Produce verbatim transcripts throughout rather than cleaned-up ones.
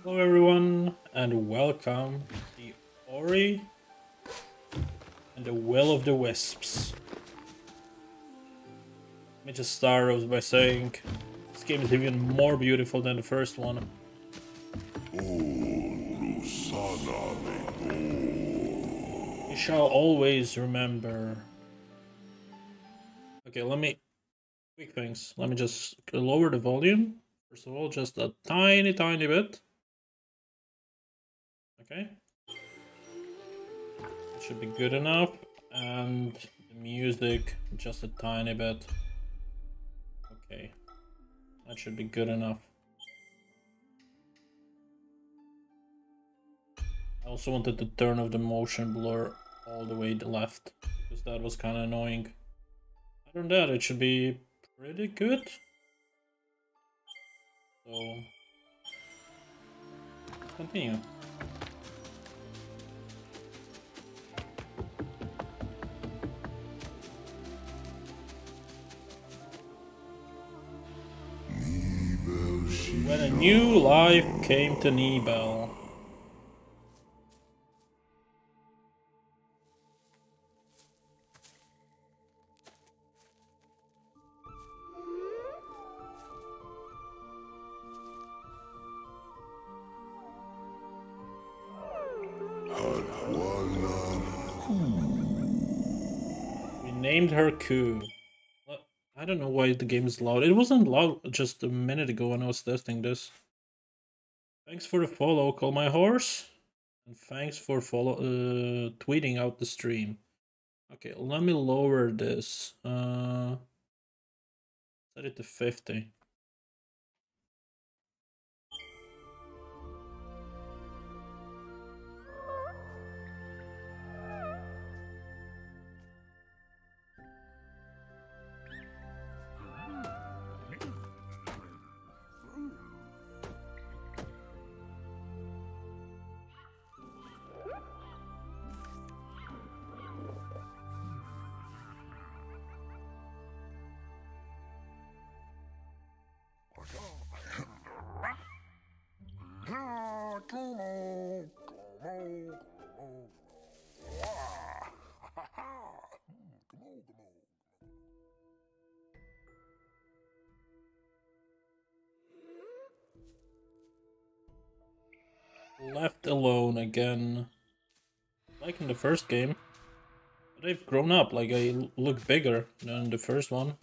Hello everyone and welcome to the Ori and the Will of the Wisps. Let me just start off by saying this game is even more beautiful than the first one. You shall always remember. Okay, let me... Quick things. Let me just lower the volume. First of all, just a tiny, tiny bit. Okay. It should be good enough. And the music, just a tiny bit. Okay. That should be good enough. I also wanted to turn off the motion blur all the way to the left, because that was kind of annoying. Other than that, it should be pretty good. So, let's continue. When a new life came to 𝐒𝐩𝐿. We named her 𝐒𝐸. I don't know why the game is loud. It wasn't loud just a minute ago when I was testing this. Thanks for the follow, Call My Horse. And thanks for follow uh, tweeting out the stream. Okay, let me lower this. Uh, set it to fifty. Left alone again. Like in the first game. But they've grown up, like I look bigger than the first one.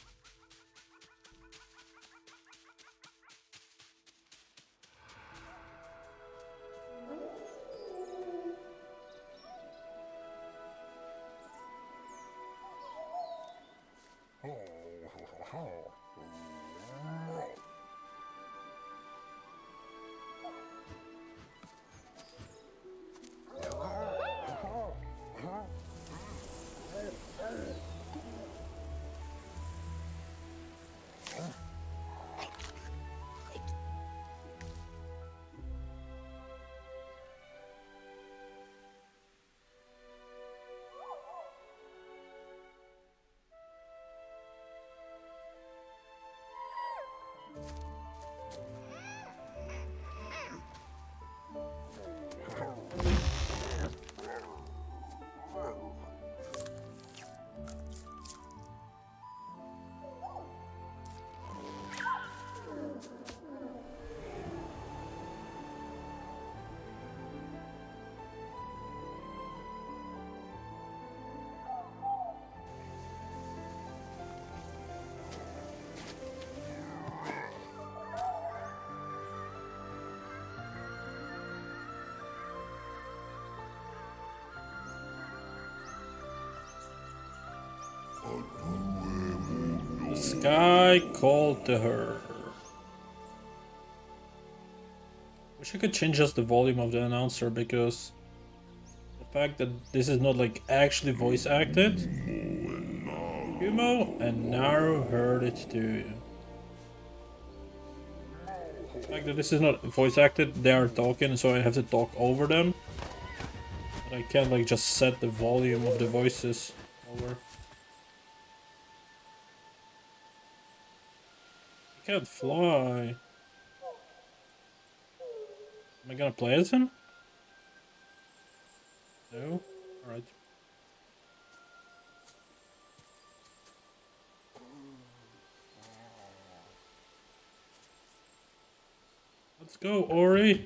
The sky called to her. Wish I could change just the volume of the announcer, because the fact that this is not like actually voice acted. 𝐒𝐸𝐿 and now heard it too. The fact that this is not voice acted, they are talking, so I have to talk over them. But I can't like just set the volume of the voices over. I can't fly. Am I gonna play as him? No? Alright. Let's go, Ori!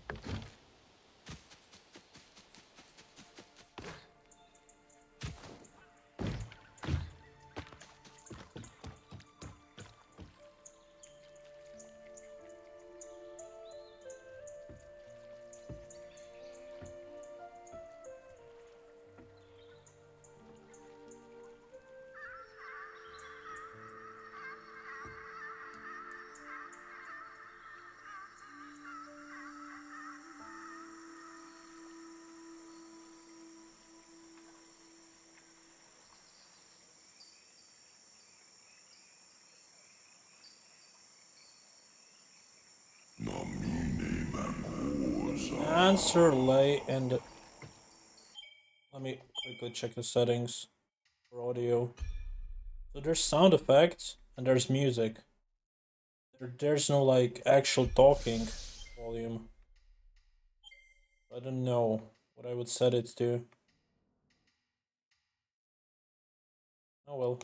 Answer lay and let me quickly check the settings for audio. So there's sound effects and there's music. There, there's no like actual talking volume. I don't know what I would set it to. Oh well.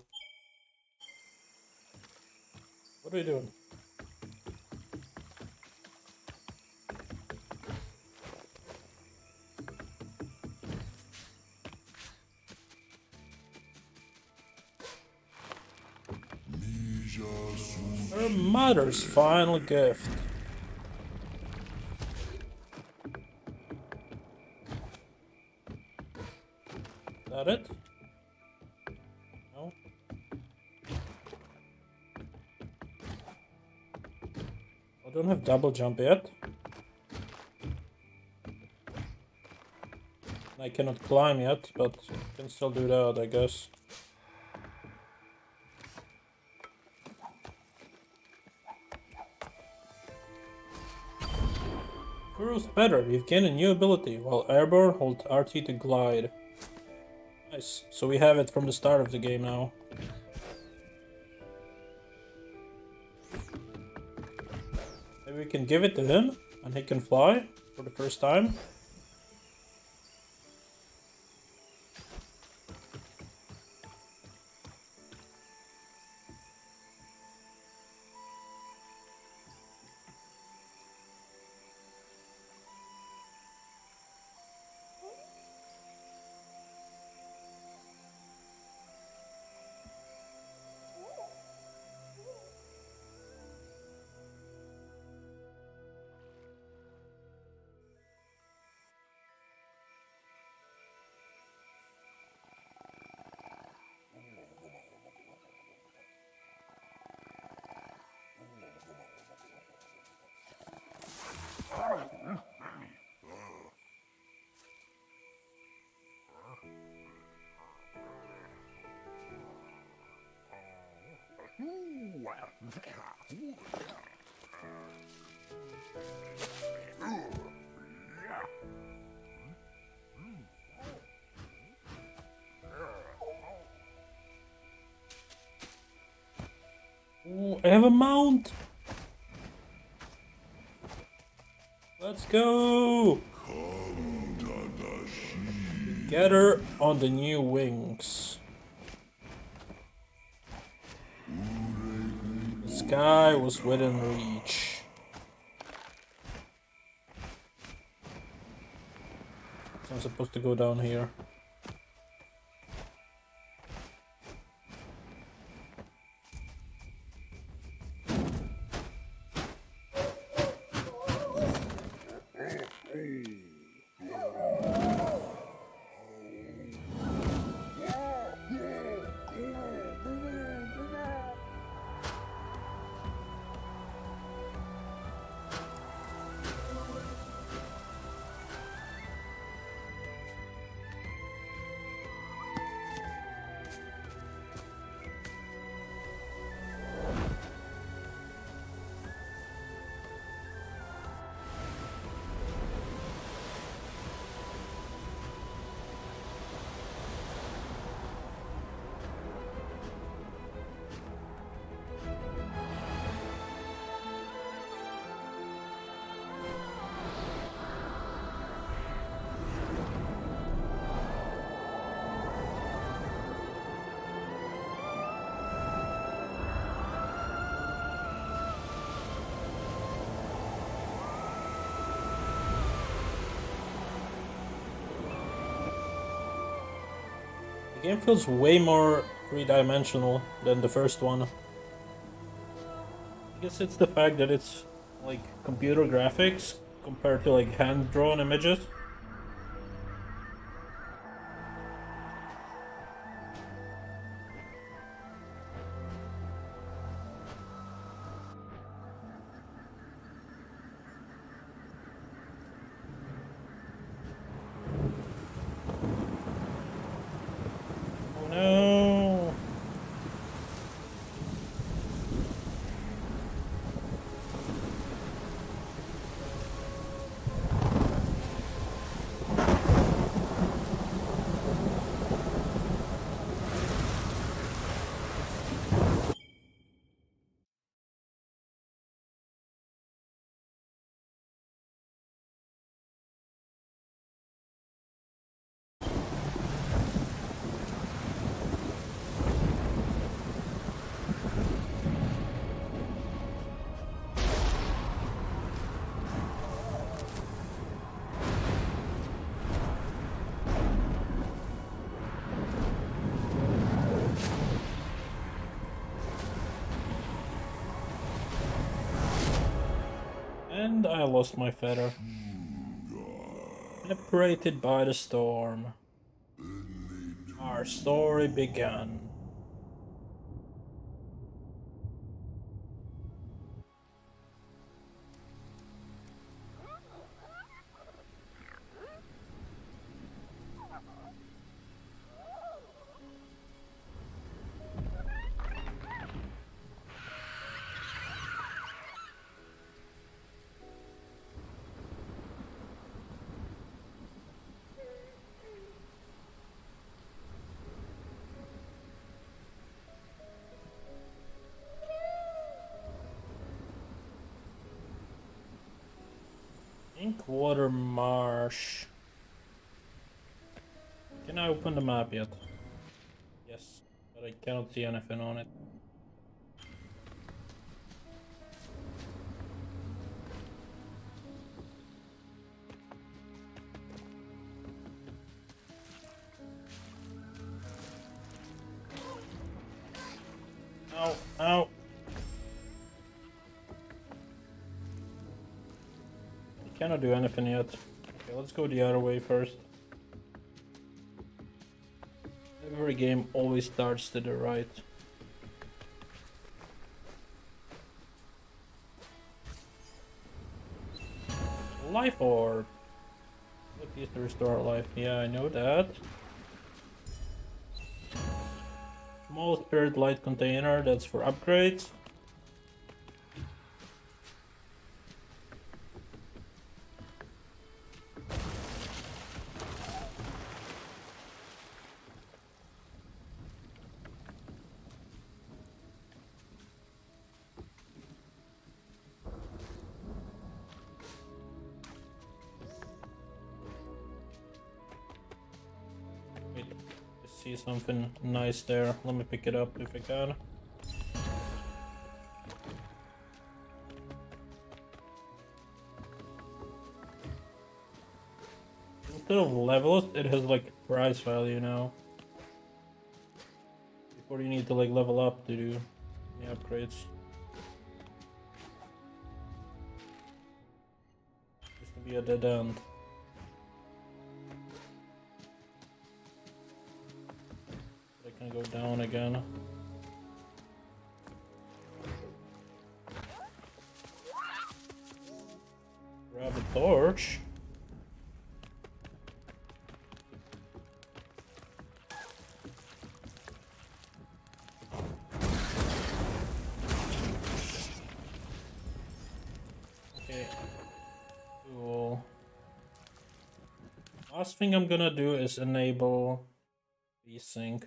What are we doing? Her mother's final gift. Is that it? No? I don't have double jump yet. I cannot climb yet, but I can still do that, I guess. Cruise better, you've gained a new ability. While airborne, hold R T to glide. Nice, so we have it from the start of the game now. Maybe we can give it to him, and he can fly for the first time. Ooh, I have a mount! Let's go! Together on the new wings. The sky was within reach. So I'm supposed to go down here. game feels way more three-dimensional than the first one. I guess it's the fact that it's like computer graphics compared to like hand-drawn images. And I lost my feather. Separated by the storm. Our story began. Inkwater Marsh. Can I open the map yet? Yes, but I cannot see anything on it. Ow, ow. Cannot do anything yet. Okay, let's go the other way first. Every game always starts to the right. Life orb. Look, used to restore life. Yeah, I know that. Small spirit light container, that's for upgrades. See something nice there. Let me pick it up if I can. Instead of levels, it has like price value now. Before you need to like level up to do the upgrades. Used to be a dead end. Gonna go down again. Grab a torch. Okay. Cool. Last thing I'm gonna do is enable VSync.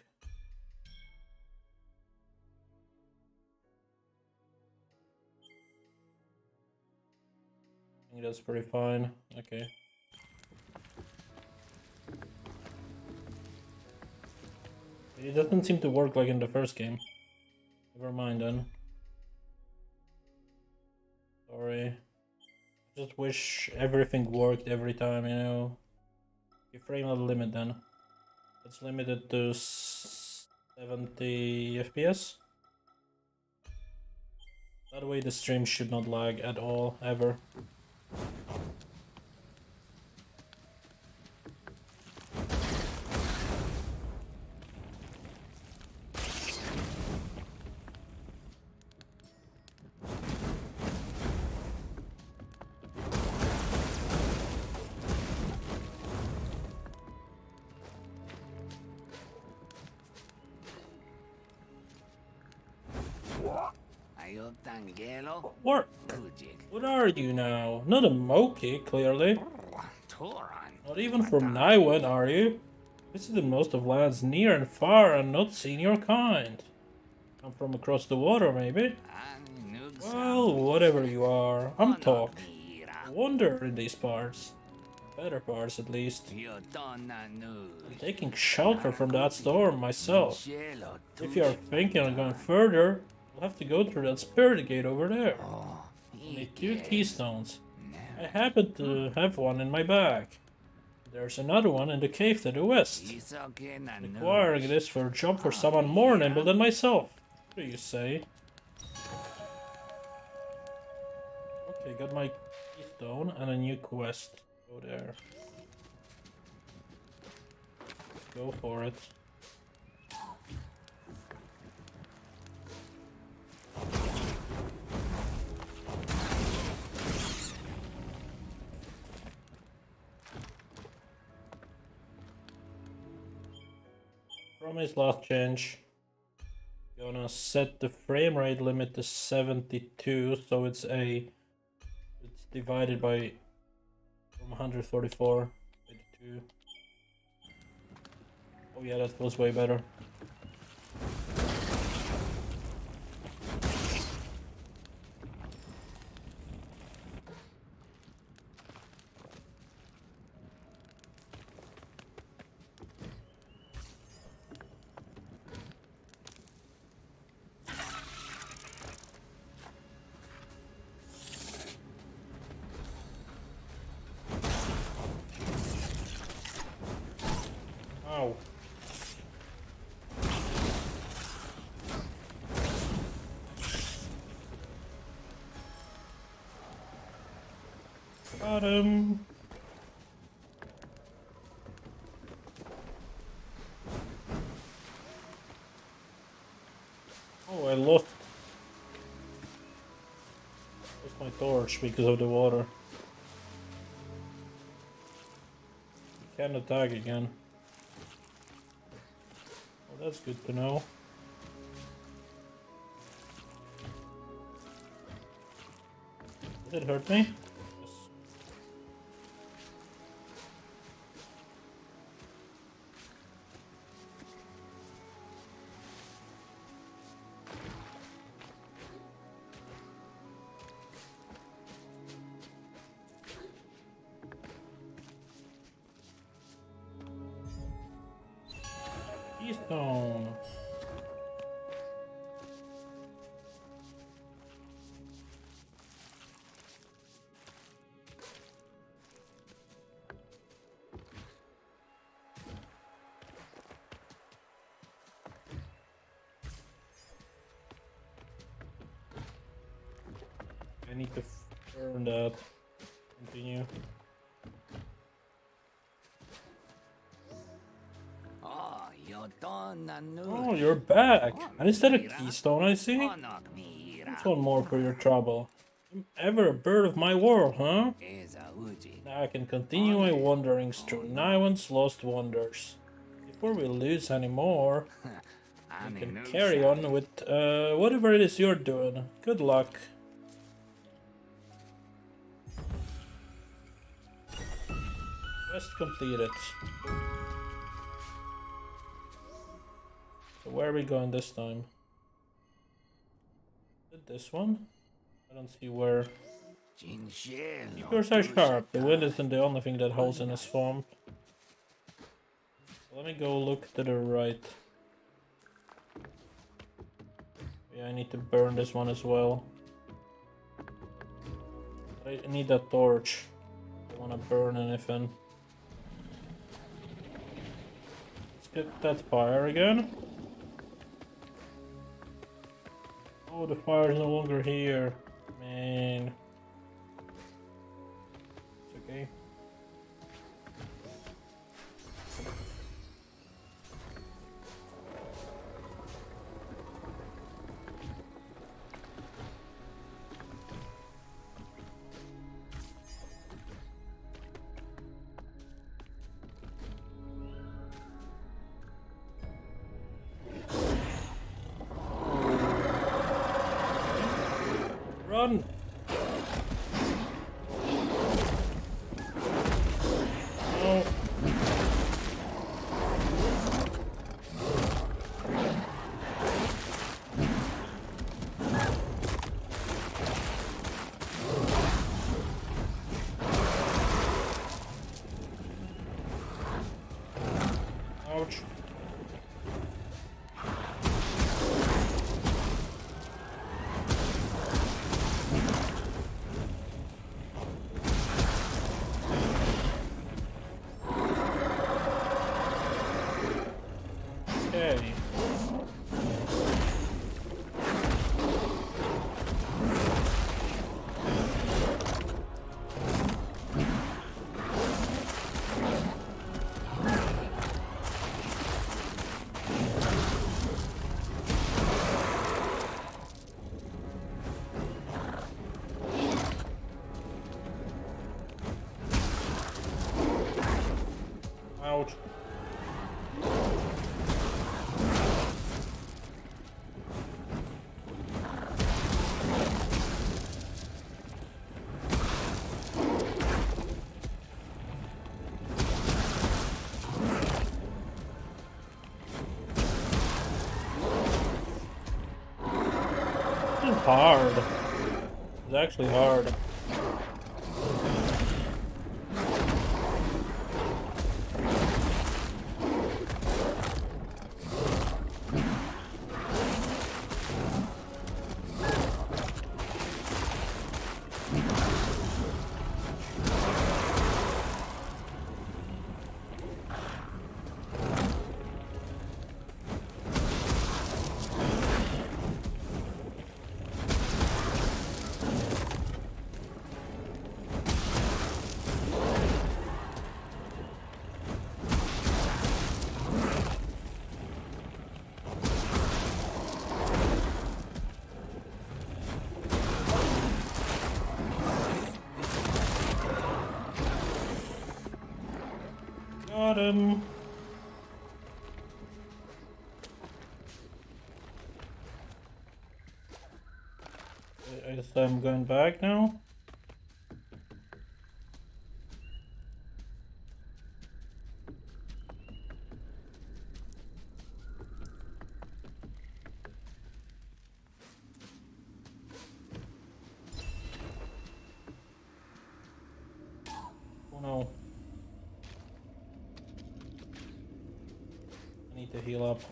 I think that's pretty fine. Okay. It doesn't seem to work like in the first game. Never mind then. Sorry. I just wish everything worked every time, you know. You frame out the limit then. It's limited to seventy F P S. That way the stream should not lag at all, ever. What? What are you now? Not a Moki, clearly. Not even from Naiwan, are you? Visited most of lands near and far and not seen your kind. I'm from across the water, maybe? Well, whatever you are, I'm Talk. I wander in these parts. Better parts, at least. I'm taking shelter from that storm myself. If you're thinking of going further, you'll have to go through that spirit gate over there. You need two keystones. I happen to have one in my bag. There's another one in the cave to the west. Requiring this for a job for someone more nimble than myself. What do you say? Okay, got my keystone and a new quest. Go there. Let's go for it. Promise last change. Gonna set the frame rate limit to seventy-two, so it's a it's divided by from one hundred forty-four by two. Oh yeah, that feels way better. Got him. Oh, I lost. Lost my torch because of the water. You can't attack again. Well, that's good to know. Did it hurt me? Keystone. I need to burn that. Continue. Oh, you're back! And is that a keystone I see? That's one more for your trouble. I'm ever a bird of my world, huh? Now I can continue my wanderings through Naiwan's lost wonders. Before we lose any more, we can carry on with uh, whatever it is you're doing. Good luck. Quest completed. So where are we going this time? Is it this one? I don't see where. Keepers are sharp. The wind isn't the only thing that holds in a swamp. Let me go look to the right. Yeah, I need to burn this one as well. I need that torch. I don't want to burn anything. Let's get that fire again. Oh, the fire is no longer here. Man. It's okay. Run! No. Ouch. Okay. Ouch. This is hard. It's actually hard. Got him. I guess I'm going back now. Oh no. I need to heal up.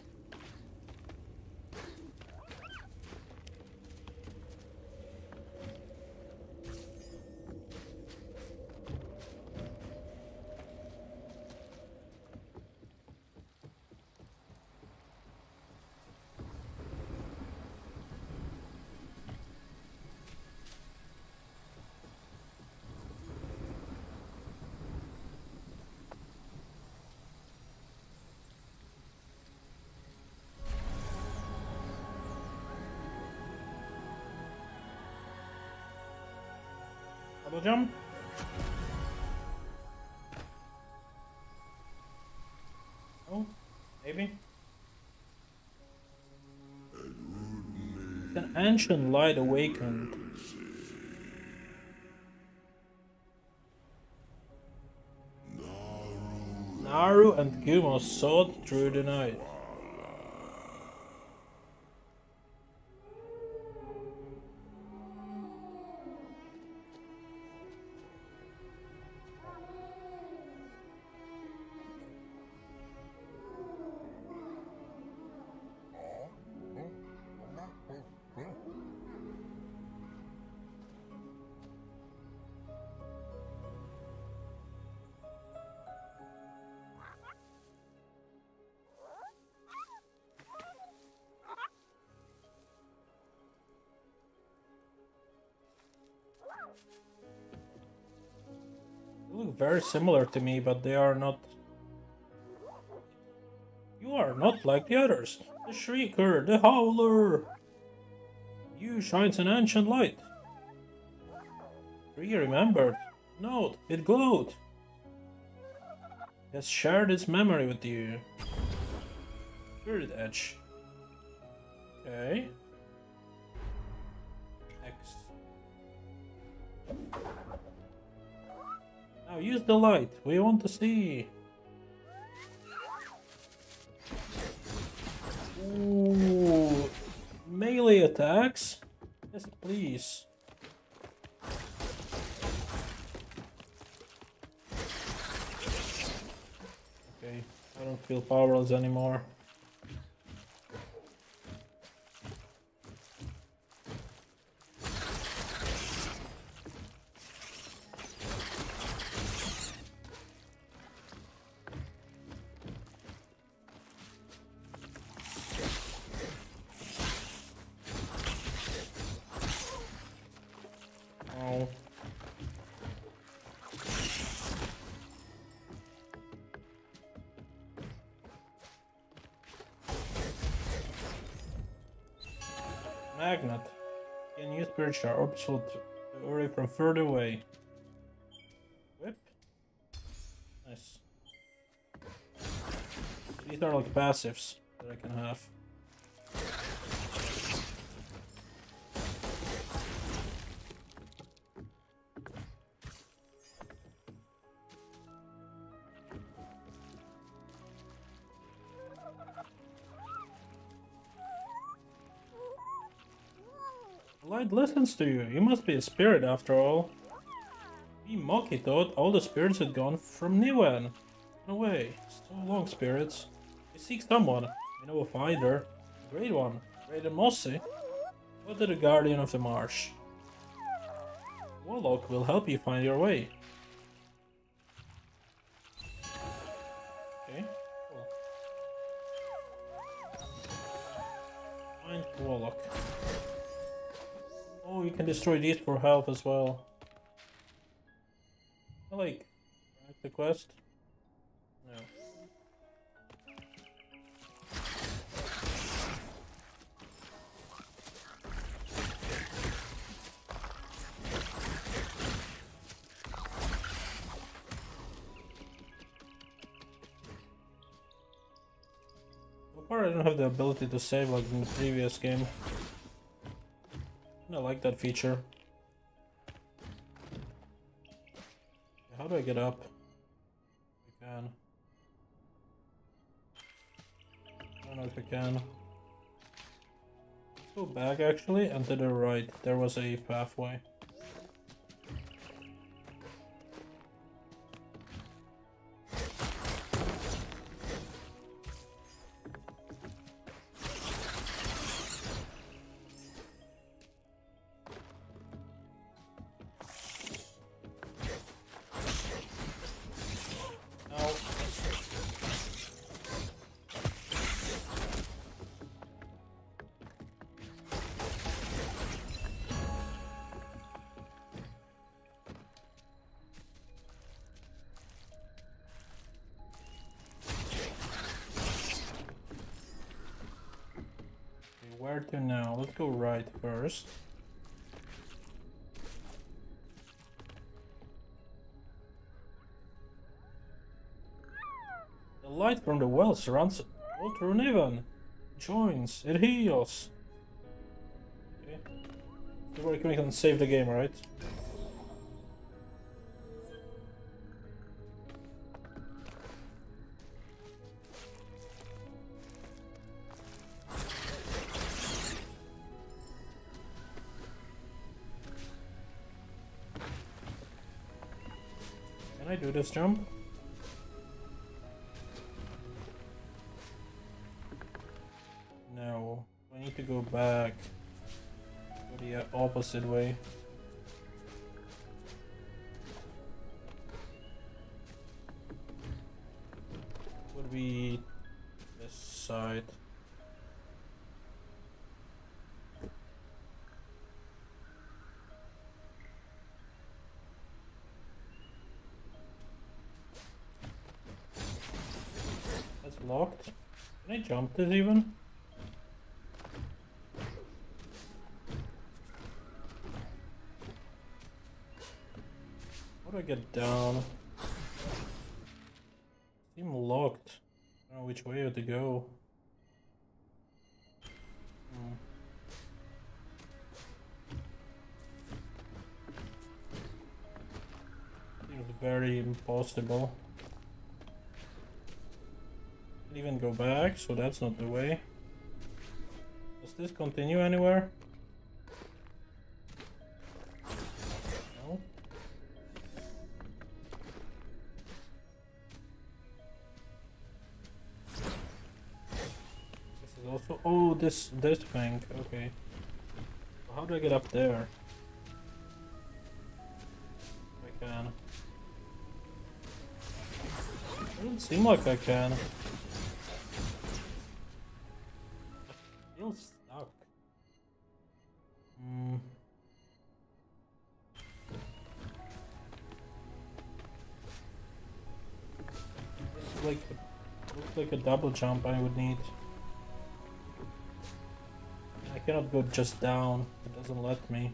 Double jump. Oh, maybe. It's an ancient light awakened. Naru and Gumo sought through the night. They look very similar to me, but they are not. You are not like the others. The Shrieker, the Howler. You shines an ancient light. Tree remembered. Note, it glowed. It has shared its memory with you. Spirit Edge. Okay. X. Now use the light. We want to see. Ooh. Melee attacks? Yes, please. Okay, I don't feel powerless anymore. Oh. Magnet. Can use spiritual orbs to array from further away. Whip. Nice. These are like passives that I can have. The light listens to you. You must be a spirit after all. Me Monkey thought all the spirits had gone from Niwen. No way. So long, spirits. You seek someone. You know a finder. A great one. Great and mossy. Go to the guardian of the marsh. Warlock will help you find your way. Okay, cool. Find Warlock. Oh, you can destroy these for health as well. I like the quest. No. So far, I don't have the ability to save like in the previous game. I like that feature. How do I get up? I can. I don't know if I can. Let's go back actually, and to the right. There was a pathway. Where to now? Let's go right first. The light from the well surrounds Ultra Niven. Joins. It heals. Okay. So we can save the game, right? Can I do this jump? No. I need to go back. Go the opposite way. Would be this side. locked. Can I jump this even? How do I get down? Seem locked. I don't know which way to go. Hmm. Seems very impossible. Can't even go back, so that's not the way. Does this continue anywhere? No. This is also oh this this thing. Okay. So how do I get up there? I can. It doesn't seem like I can. I feel stuck. Hmm. It's like a, looks like a double jump I would need. I cannot go just down. It doesn't let me.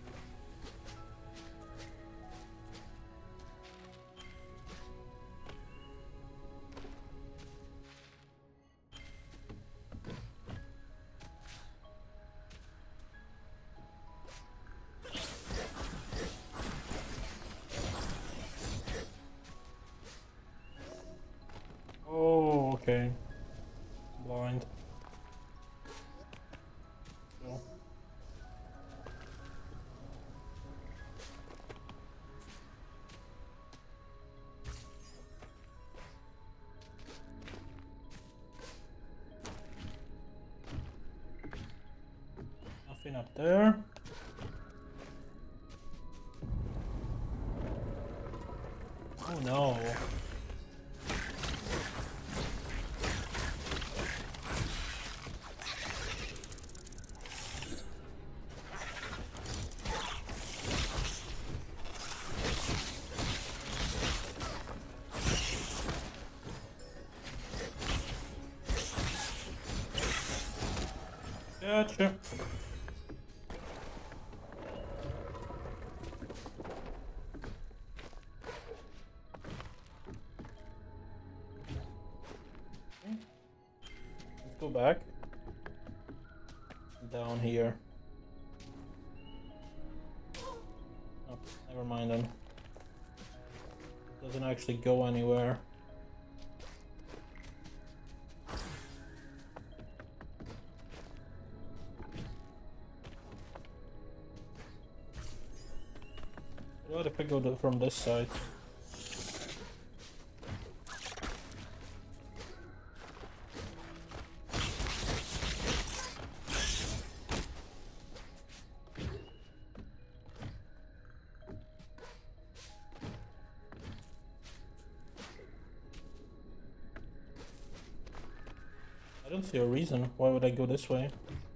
Oh, okay. Blind. So. Nothing up there. Oh no. Gotcha. Let's go back. Down here. Oh, never mind then. Doesn't actually go anywhere. What if I go to, from this side? I don't see a reason. Why would I go this way?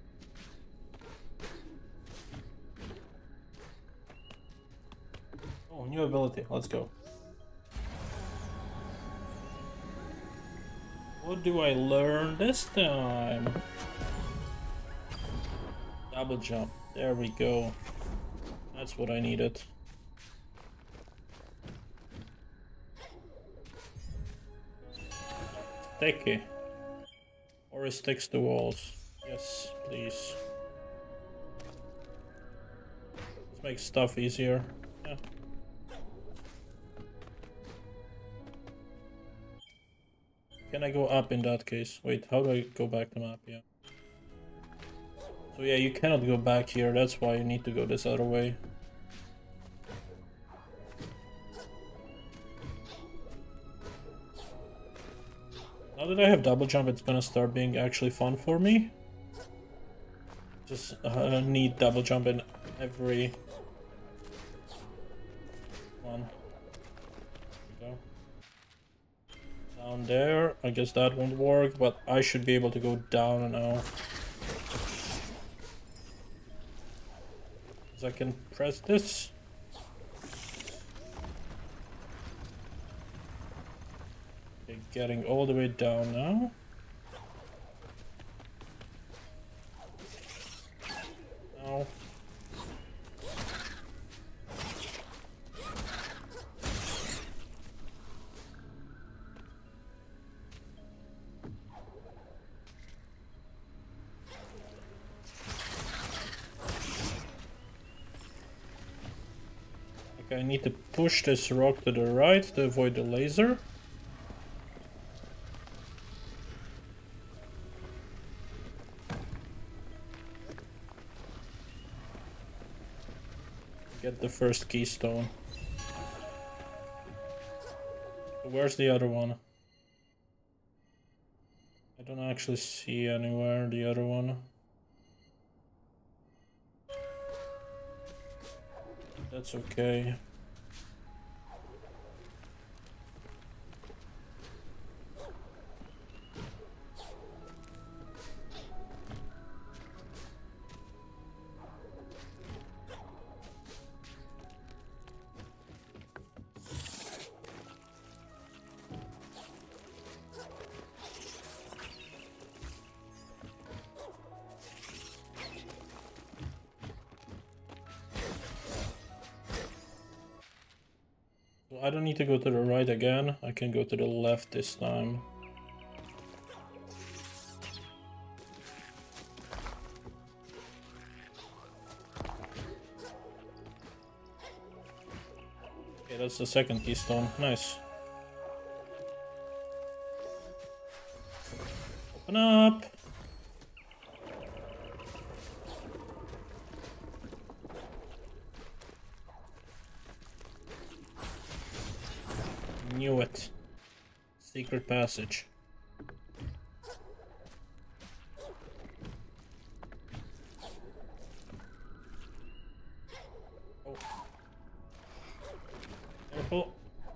Oh, new ability. Let's go. What do I learn this time? Double jump. There we go. That's what I needed. Sticky. Or it sticks to walls. Yes, please. Let's make stuff easier. Yeah. Can I go up in that case? Wait, how do I go back to map? Yeah. So yeah, you cannot go back here. That's why you need to go this other way. Now that I have double jump, it's gonna start being actually fun for me. Just uh, need double jump in every one. There we go. Down there. I guess that won't work, but I should be able to go down now. So I can press this. Okay, getting all the way down now. Now. Okay, I need to push this rock to the right to avoid the laser. Get the first keystone. Where's the other one? I don't actually see anywhere the other one. That's okay. I don't need to go to the right again, I can go to the left this time. Okay, that's the second keystone, nice. Open up! Knew it. Secret passage. Oh. Careful.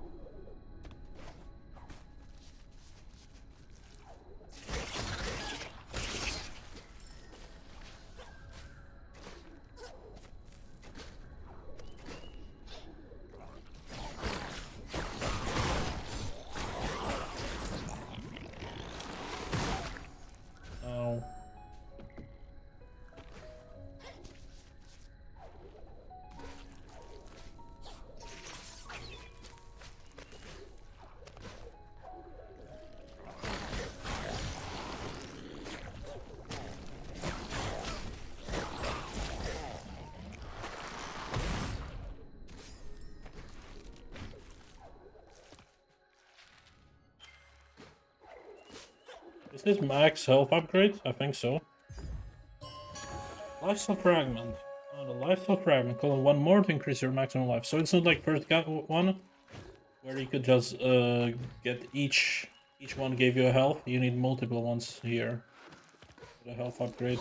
Is this max health upgrade? I think so. Lifesteal fragment. Oh, the lifesteal fragment. Colon one more to increase your maximum life. So it's not like first one, where you could just uh, get each each one gave you a health. You need multiple ones here. The health upgrade.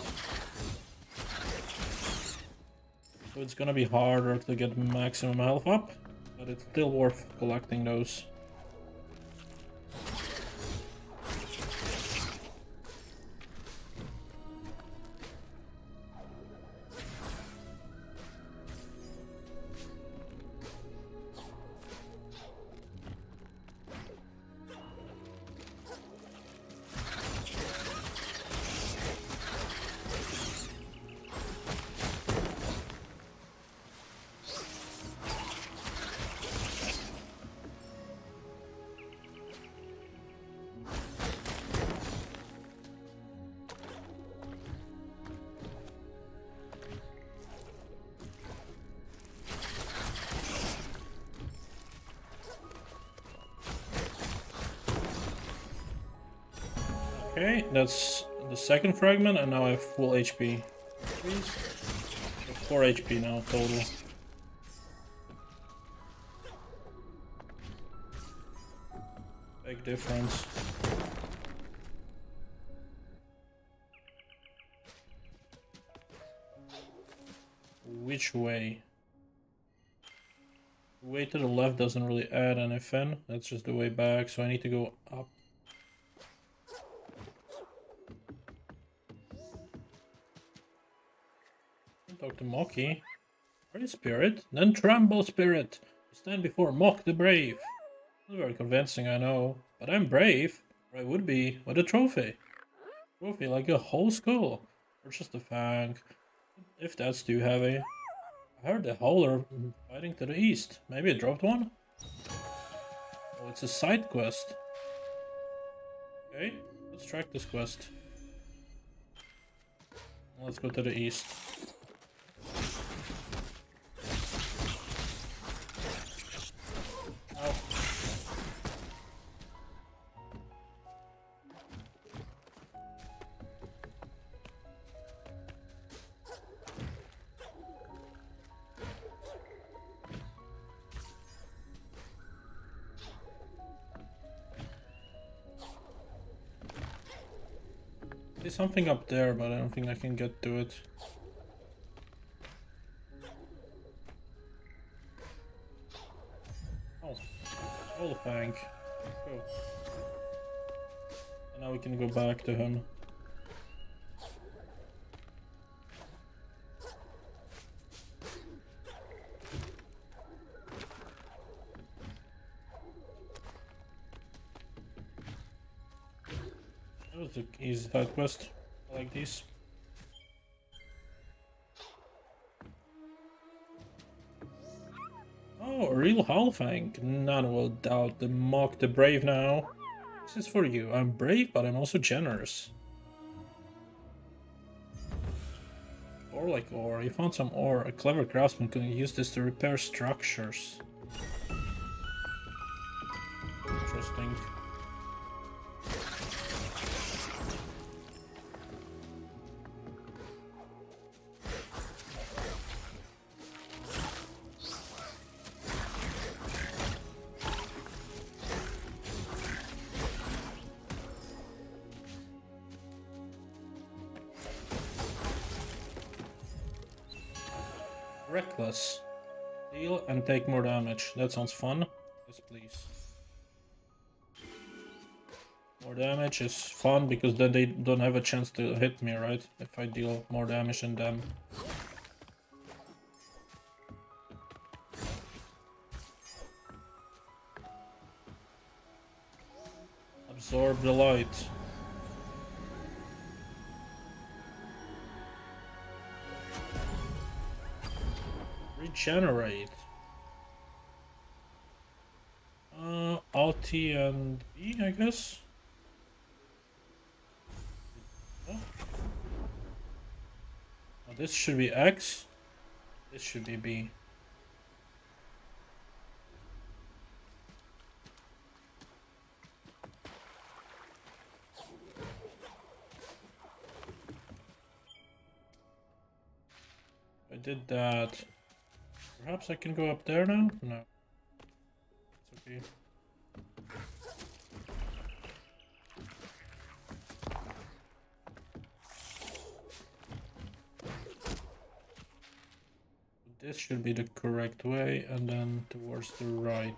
So it's gonna be harder to get maximum health up, but it's still worth collecting those. Okay, that's the second fragment, and now I have full H P. four H P now total. Big difference. Which way? The way to the left doesn't really add anything. That's just the way back, so I need to go up. Talk to Mocky. Pray spirit, then tremble spirit. Stand before Mock the brave. Not very convincing, I know. But I'm brave. Or I would be with a trophy. Trophy like a whole skull. Or just a fang. If that's too heavy. I heard the howler fighting to the east. Maybe I dropped one? Oh, it's a side quest. Okay, let's track this quest. Let's go to the east. Oh. There's something up there, but I don't think I can get to it. Oh, all thank. Go. And now we can go back to him. That was an easy side quest. I like these. Oh, a real Halfang. None will doubt the mock the brave now. This is for you. I'm brave, but I'm also generous. Ore like ore. You found some ore. A clever craftsman could use this to repair structures. Interesting. Reckless. Deal and take more damage. That sounds fun. Yes, please. More damage is fun because then they don't have a chance to hit me, right? If I deal more damage than them. Absorb the light. Regenerate. Uh, Alt and B, I guess. Oh. Oh, this should be X. This should be B. I did that. Perhaps I can go up there now? No. It's okay. This should be the correct way, and then towards the right.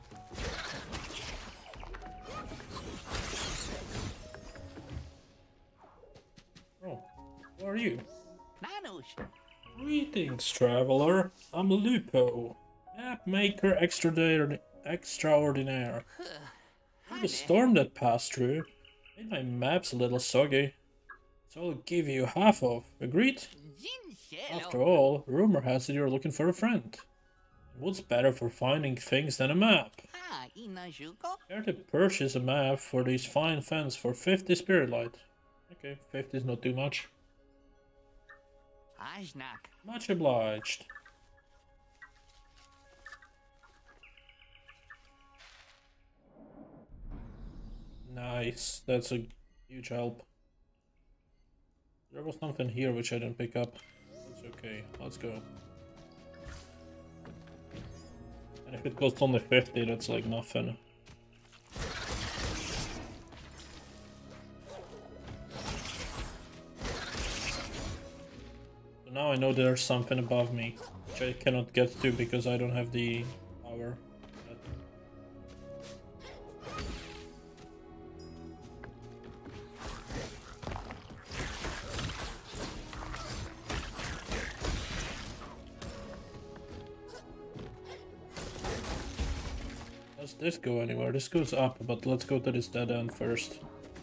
Oh, who are you? Greetings, traveler. I'm Lupo, map maker extraordinaire. extraordinaire. The storm that passed through made my maps a little soggy, so I'll give you half of. Agreed? After all, rumor has it you're looking for a friend. What's better for finding things than a map? Care to purchase a map for these fine fans for fifty spirit light? Okay, fifty is not too much. Much obliged. Nice, that's a huge help. There was something here which I didn't pick up. That's okay, let's go. And if it costs only fifty, that's like nothing. So now I know there's something above me, which I cannot get to because I don't have the power. Does this go anywhere? This goes up, but let's go to this dead end first.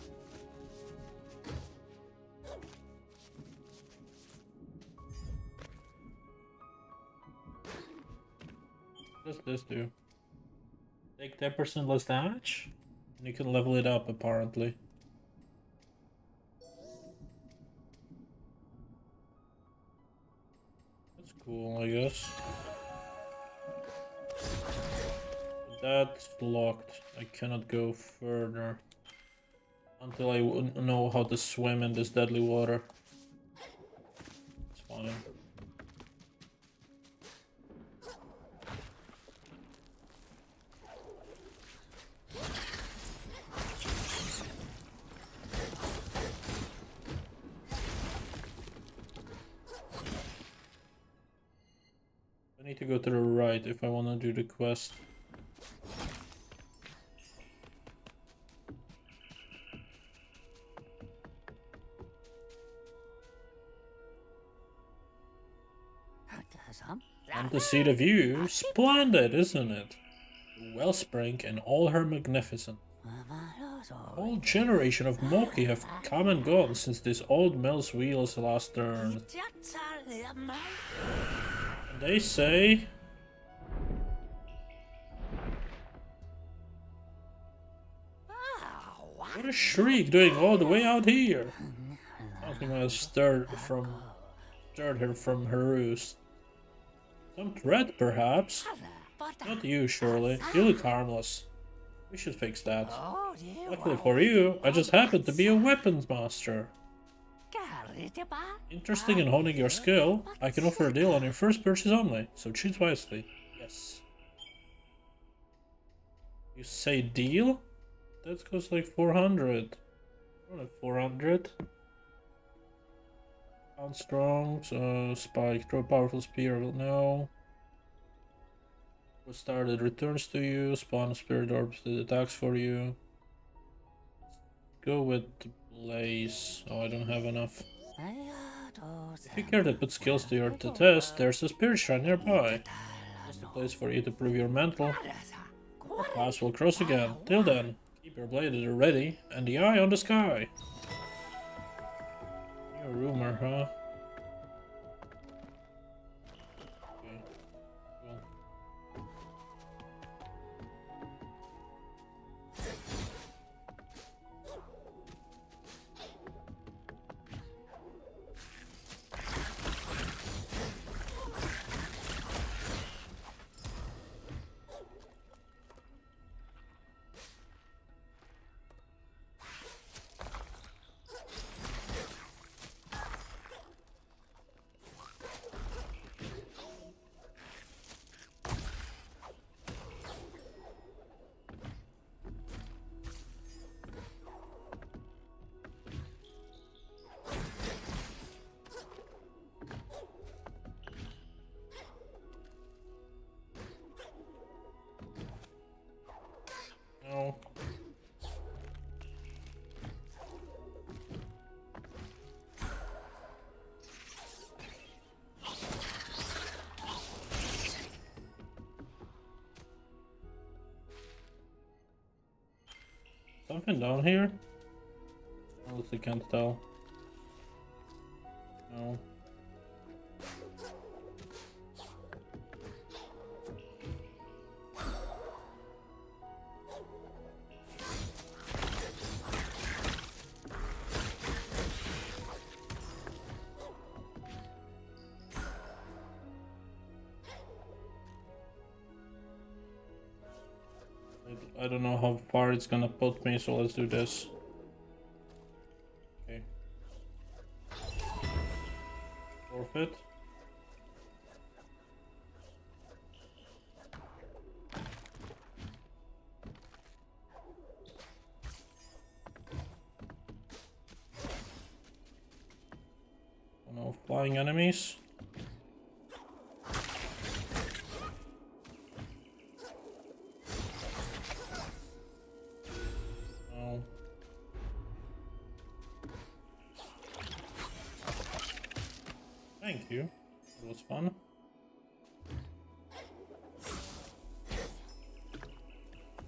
What does this do? Take ten percent less damage? And you can level it up, apparently. That's cool, I guess. That's locked. I cannot go further until I know how to swim in this deadly water. It's fine. I need to go to the right if I want to do the quest. And to see the view, splendid, isn't it? The wellspring in all her magnificence. A whole generation of Moki have come and gone since this old mill's wheels last turned. And they say... What a shriek doing all the way out here! Something might have stirred from stirred her from her roost. Some threat, perhaps? Not you, surely. You look harmless. We should fix that. Luckily for you, I just happen to be a weapons master. Interested in honing your skill? I can offer a deal on your first purchase only, so choose wisely. Yes. You say deal? That costs like four hundred. I don't have four hundred. Pound strong, so spike, throw a powerful spear, will know. What started returns to you, spawn a spirit orb that attacks for you. Go with blaze. Oh, I don't have enough. If you care to put skills to your to test, there's a spirit shrine nearby. That's the place for you to prove your mental. Our paths will cross again. Till then, keep your blade at the ready and the eye on the sky. You're a rumor, huh? Okay. Cool. No. Something down here? Honestly, can't tell. No. I don't know how far it's gonna put me, so let's do this. Okay. Forfeit. No flying enemies. Thank you. It was fun.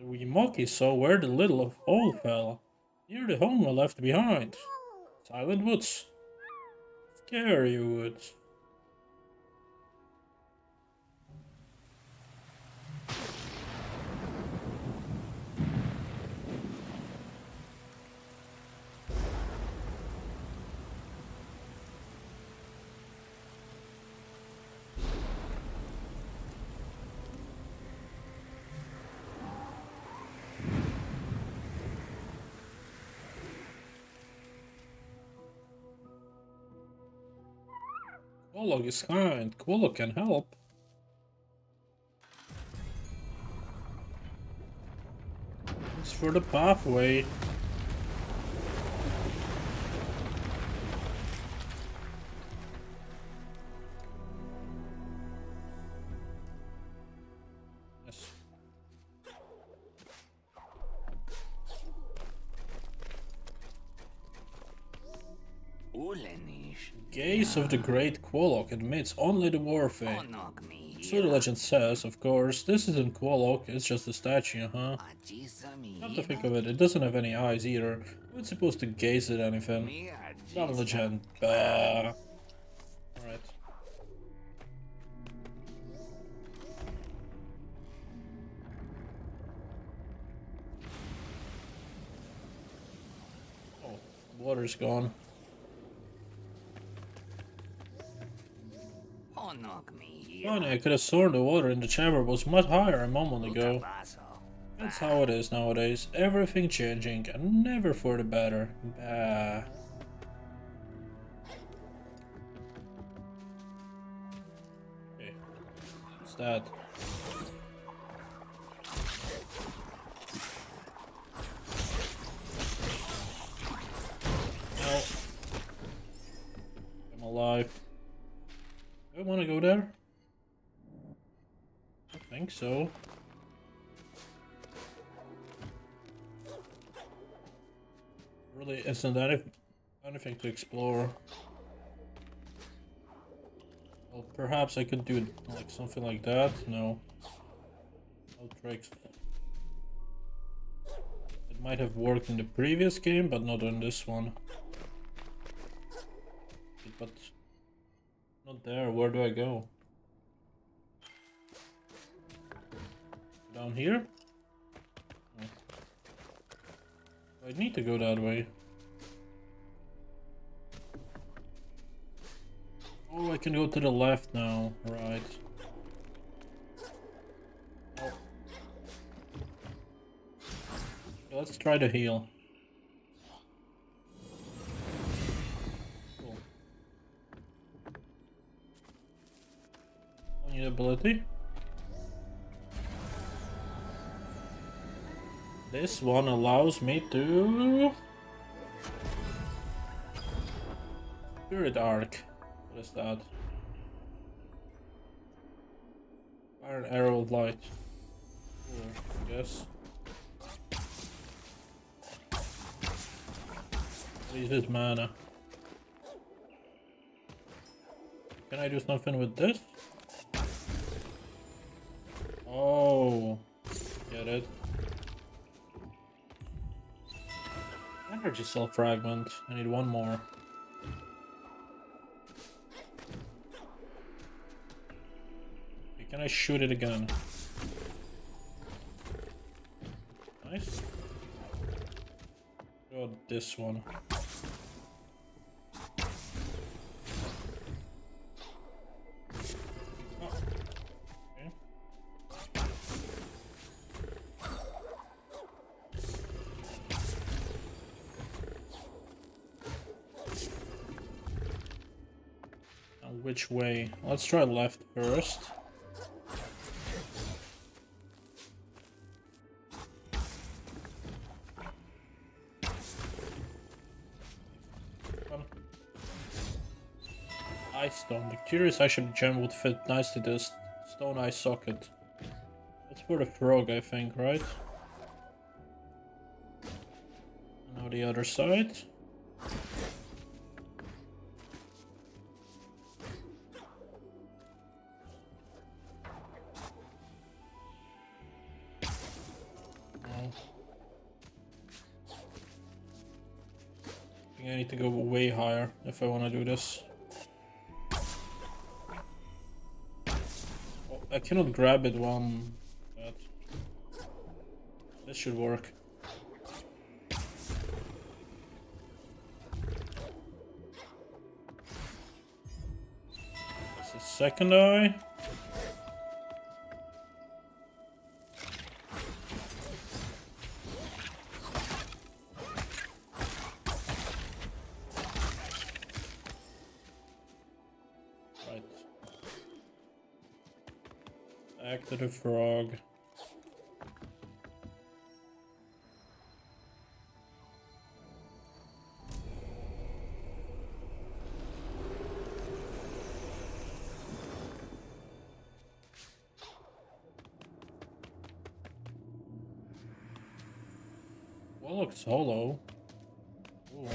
The wee monkey saw where the little hole fell, near the home I left behind. Silent woods. Scary woods. 𝐒𝐤𝐞𝐜𝐬 is kind. 𝐒𝐤𝐞𝐜 can help. It's for the pathway. Yes. Gaze of the great 𝐒𝐤𝐞𝐜 admits only the worthy. So the legend says, of course. This isn't 𝐒𝐤𝐞𝐜, it's just a statue, huh? Come to think of it, it doesn't have any eyes either. Who's supposed to gaze at anything? Not a legend. Bah. Alright. Oh, water's gone. Funny, I could have sworn the water in the chamber was much higher a moment ago. That's how it is nowadays. Everything changing, and never for the better. Bah. Okay. What's that? No. I'm alive. Do I want to go there? I think so. Really isn't any anything to explore. Well, perhaps I could do like something like that. No. No tricks. It might have worked in the previous game, but not in this one. But not there. Where do I go? Down here? Oh. I need to go that way. Oh, I can go to the left now. Right. Oh. Okay, let's try to heal. Cool. Only ability. This one allows me to... Spirit Arc. What is that? Fire an arrow of light. Cool, I guess. What is this mana? Can I do something with this? Oh, get it. Energy cell fragment. I need one more. Okay, can I shoot it again? Nice. Got this one. Oh. Okay. Which way? Let's try left first. Come. Ice stone. The curious action gem would fit nicely to this stone eye socket. That's for the frog, I think, right? And now the other side. think I need to go way higher if I want to do this. Oh, I cannot grab it while I'm... But this should work. This is second eye. Back to the frog. Well, looks hollow. Cool.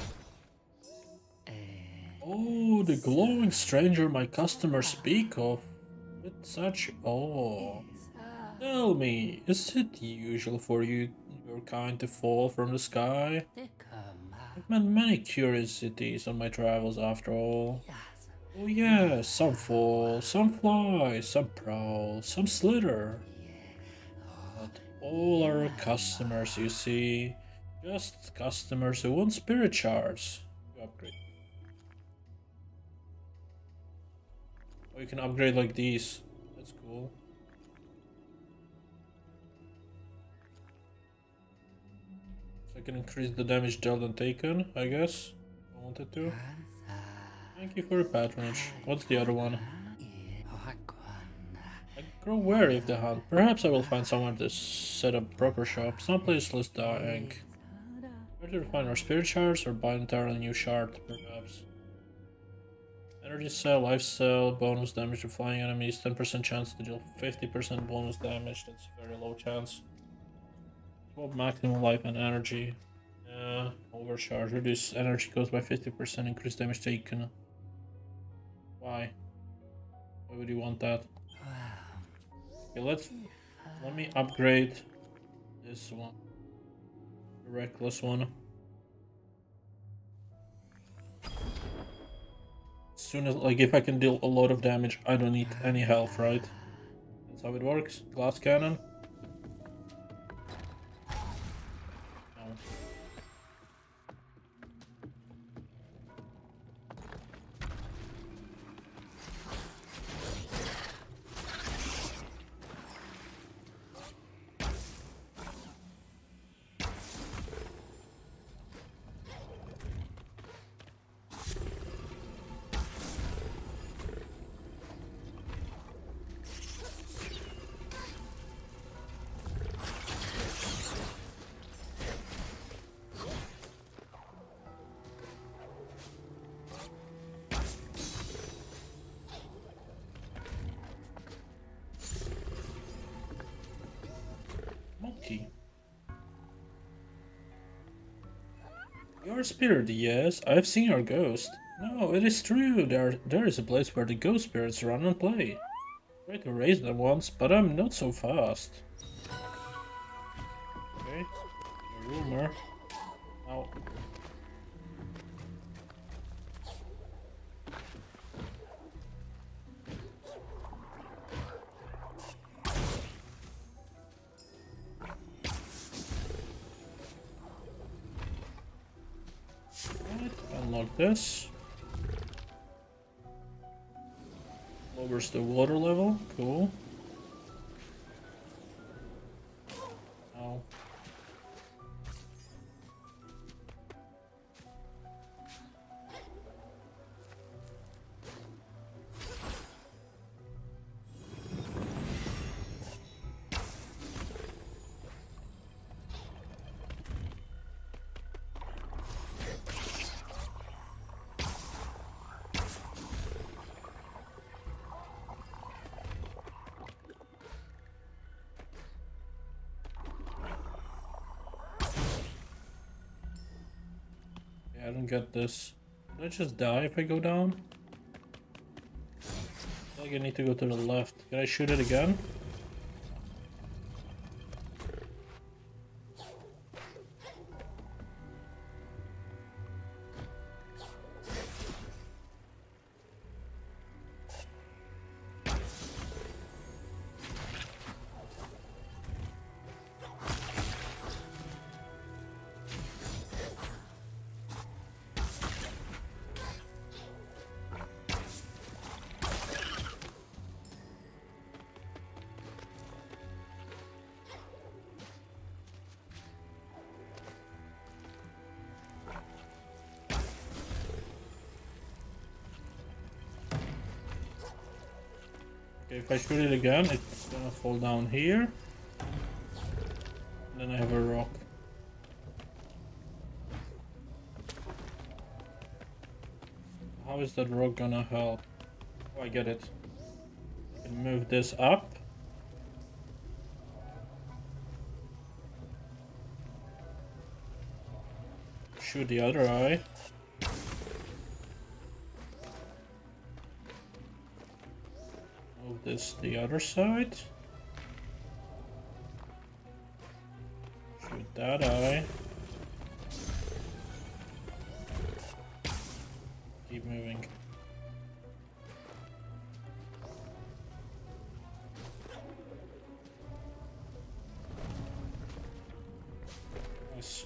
Oh, the glowing stranger my customers speak of. With such awe. Tell me, is it usual for you, your kind, to fall from the sky? I've met many curiosities on my travels after all. Oh yes, some fall, some fly, some prowl, some slither. But all are customers, you see. Just customers who want spirit shards. You upgrade. Oh, you can upgrade like these. That's cool. So I can increase the damage dealt and taken, I guess. I wanted to. Thank you for your patronage. What's the other one? I grow wary of the hunt. Perhaps I will find somewhere to set up proper shop. Someplace less dying. Where to find our spirit shards or buy an entirely new shard, perhaps? Energy cell, life cell, bonus damage to flying enemies, ten percent chance to deal fifty percent bonus damage, that's a very low chance. twelve maximum life and energy. Yeah, overcharge, reduce energy cost by fifty percent, increase damage taken. Why? Why would you want that? Okay, let's, let me upgrade this one. The reckless one. As soon as, like, if I can deal a lot of damage, I don't need any health, right? That's how it works. Glass cannon. No. Monkey. Your spirit, yes, I've seen your ghost. No, it is true, there, there is a place where the ghost spirits run and play. Tried to raise them once, but I'm not so fast. Okay, a rumor. Ow. Unlock this. Lowers the water level. Cool. Ow. I don't get this. Did I just die if I go down? I feel like I need to go to the left. Can I shoot it again? If I shoot it again, it's gonna fall down here. And then I have a rock. How is that rock gonna help? Oh, I get it. I can move this up. Shoot the other eye. Move this the other side. Shoot that eye. Keep moving. Nice.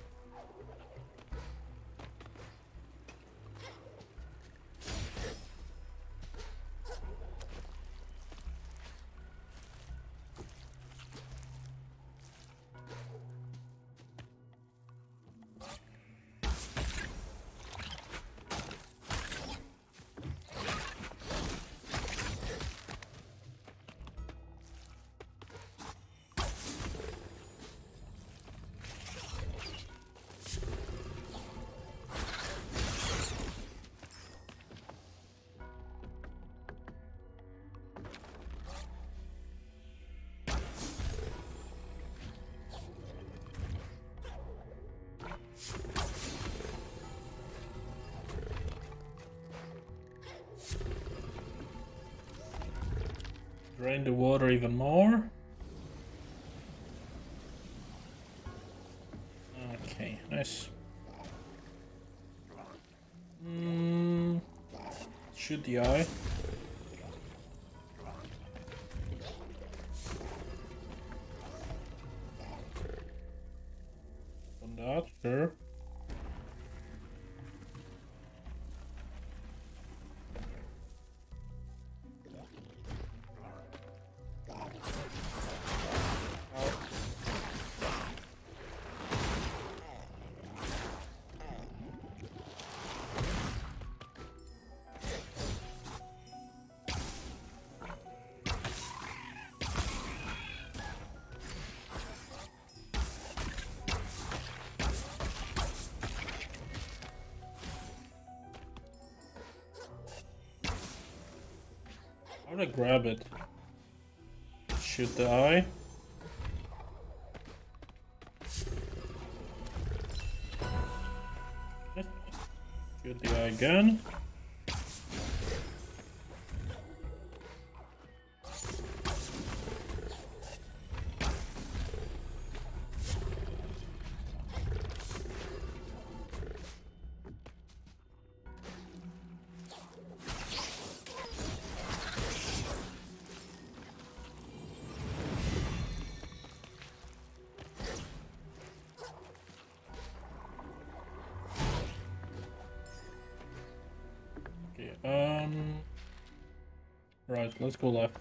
Drain the water even more. Okay, nice. Mm, shoot the eye. On that, sure. I'm gonna grab it. Shoot the eye. Shoot the eye again. Um, right, let's go left.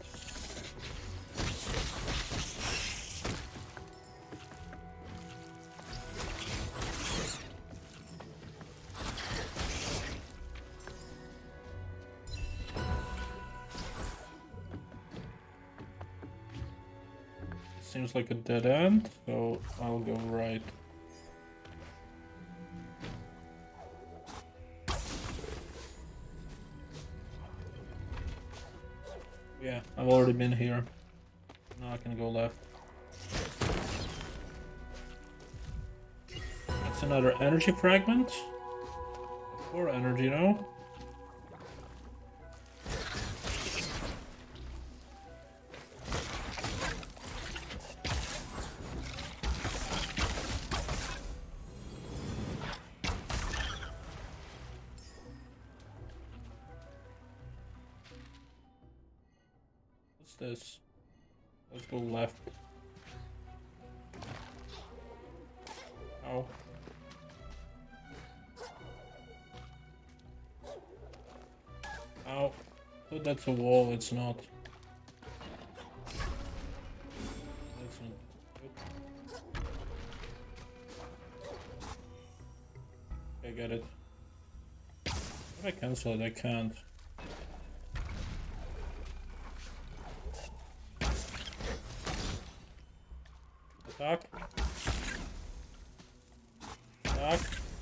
Seems like a dead end, so I'll go right. Yeah, I've already been here. Now I can go left. That's another energy fragment. Four energy now. This. Let's go left. Ow. Ow. Oh, that's a wall, it's not. That's not good. I get it. If I cancel it, I can't. Attack. Attack.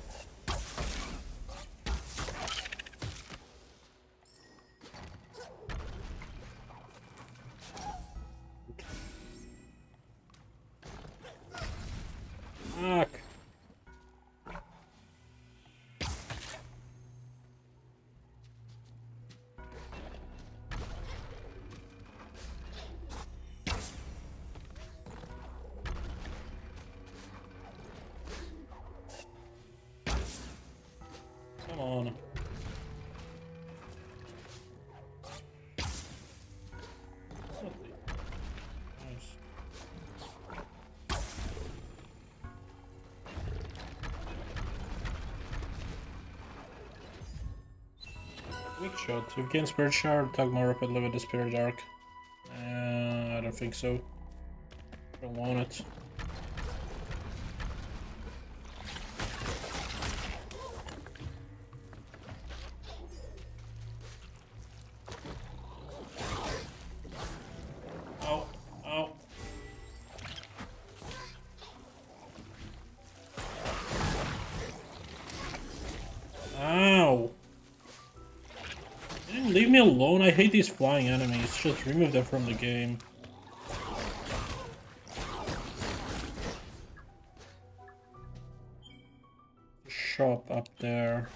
Attack. Come on. Nice. Weak shot. You've gained Spirit Shard, attack more rapidly with the Spirit Arc. Uh, I don't think so. Don't want it. Ow, ow. Ow. Leave me alone, I hate these flying enemies. Just remove them from the game. Shop up there.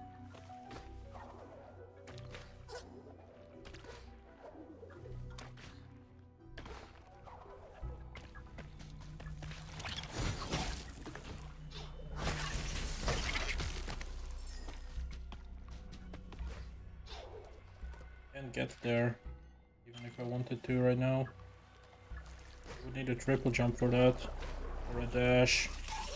Can't get there, even if I wanted to right now. Would need a triple jump for that, or a dash.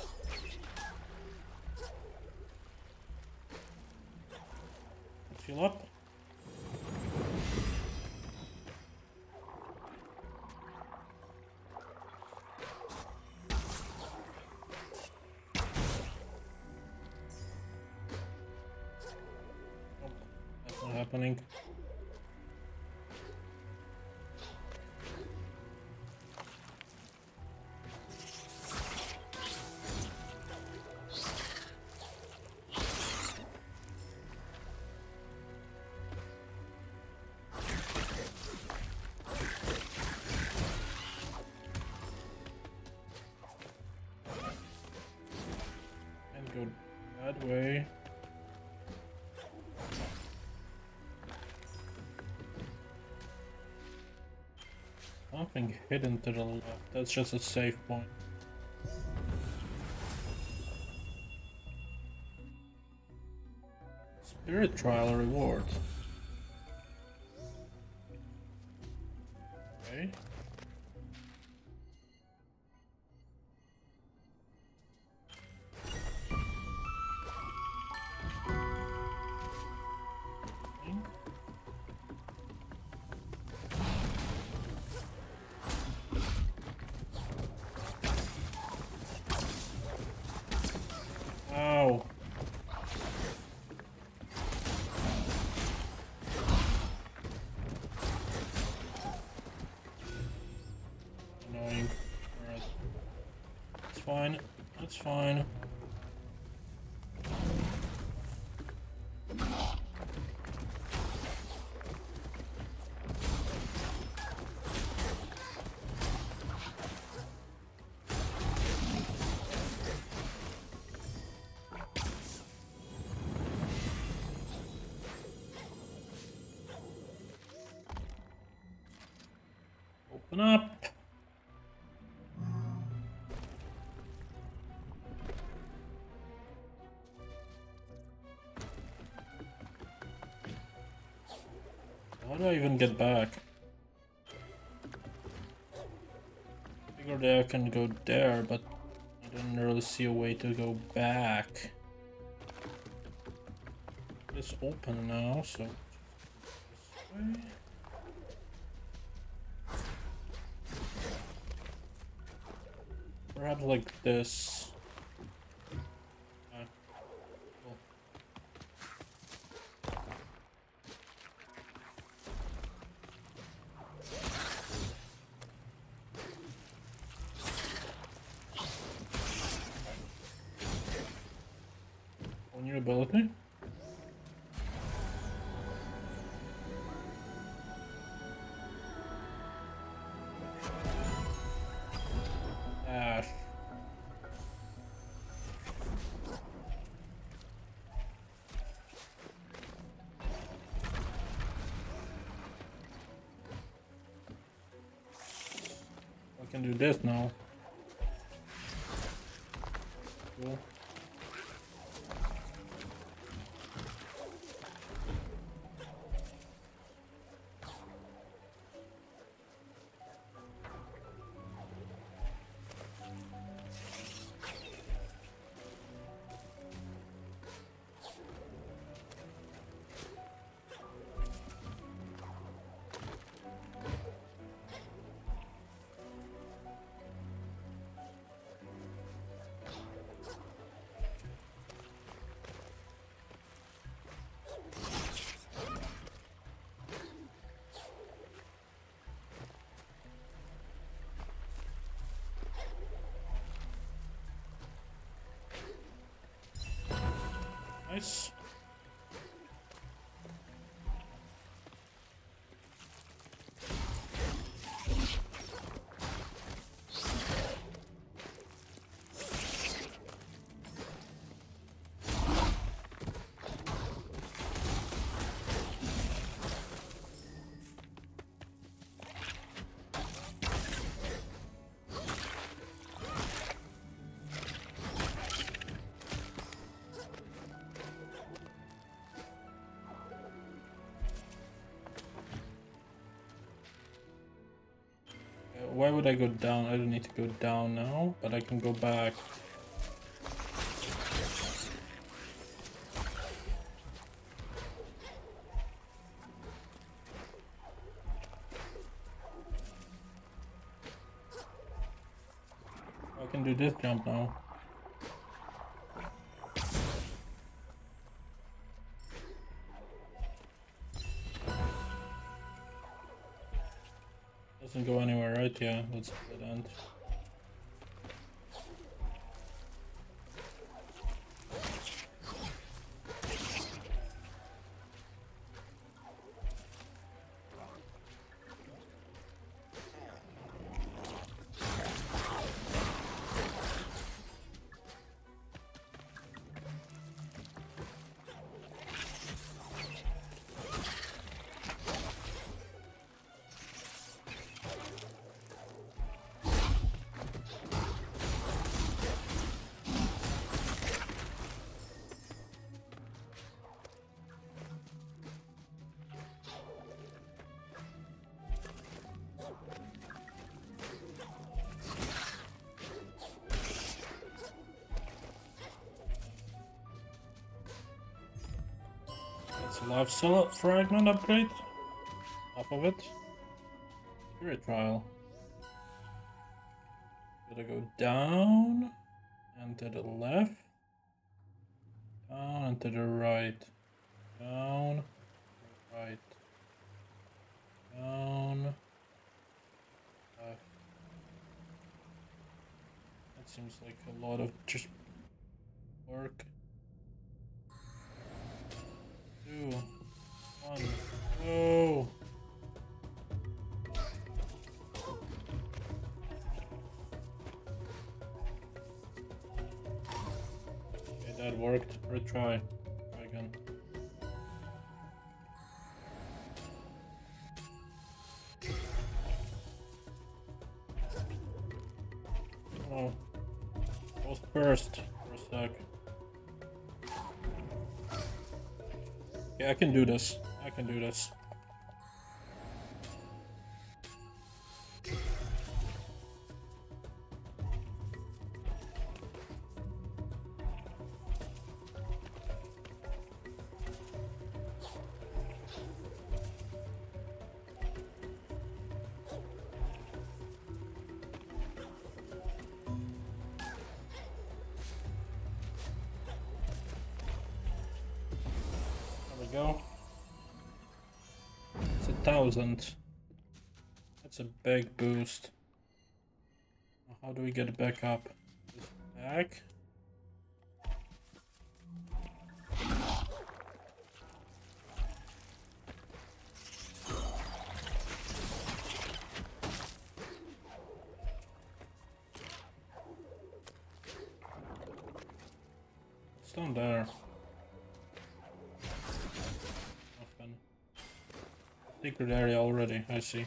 Let's heal up. Oh, that's not happening. Go that way. Something hidden to the left. That's just a safe point. Spirit trial reward. Okay. Ow. Annoying. Alright. That's fine. That's fine. Open up. How do I even get back? I figured I can go there, but I don't really see a way to go back. It's open now, so this way. Perhaps like this. Uh, cool. New ability. Dash. I can do this now. Cool. Nice. Why would I go down? I don't need to go down now, but I can go back. I can do this jump now. Doesn't go anywhere, right? Yeah, that's a good end. Life cell fragment upgrade. Half of it. Spirit trial. Gotta go down and to the left. Down and to the right. Down, right. Down, left. That seems like a lot of just work. Two, one, go! Okay, that worked. Retry. Try again. Oh, was first for a sec. Yeah, I can do this. I can do this. Go. It's a thousand. That's a big boost. How do we get it back up? Just back. What's down there? Nothing. Secret area already, I see.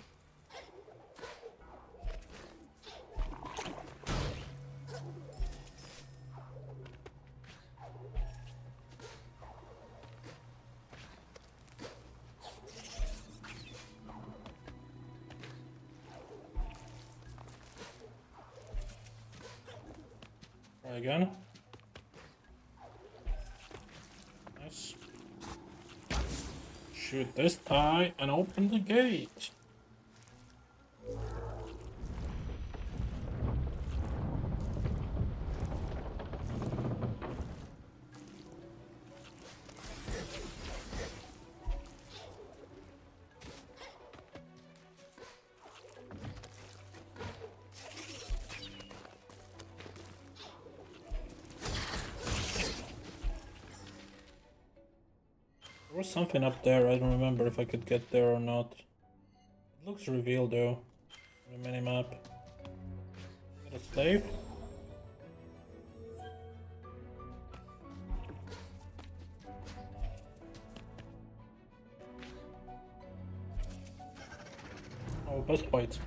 Try again. Nice. Shoot this guy and open the gate. There was something up there, I don't remember if I could get there or not. It looks revealed though, on the minimap. Is it a slave? Oh, best fight.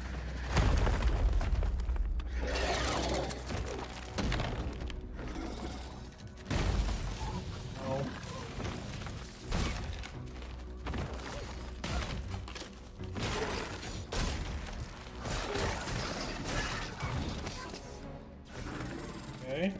Okay.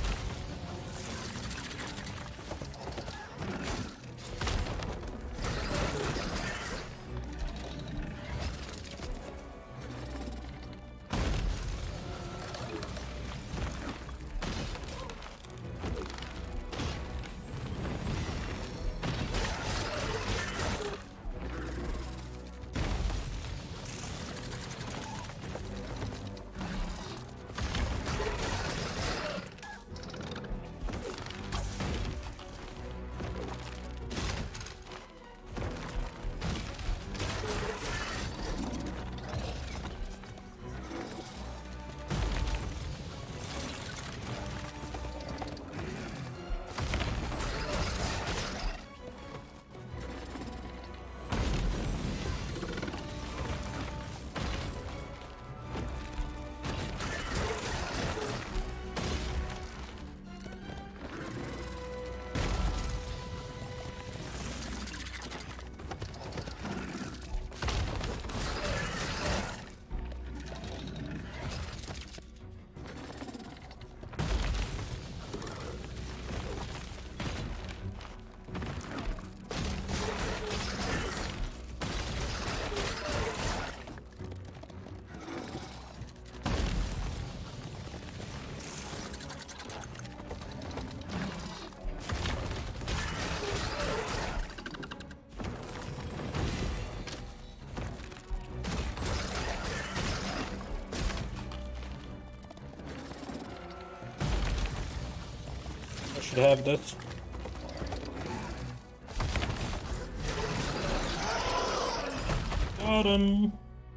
Should have this. Got him.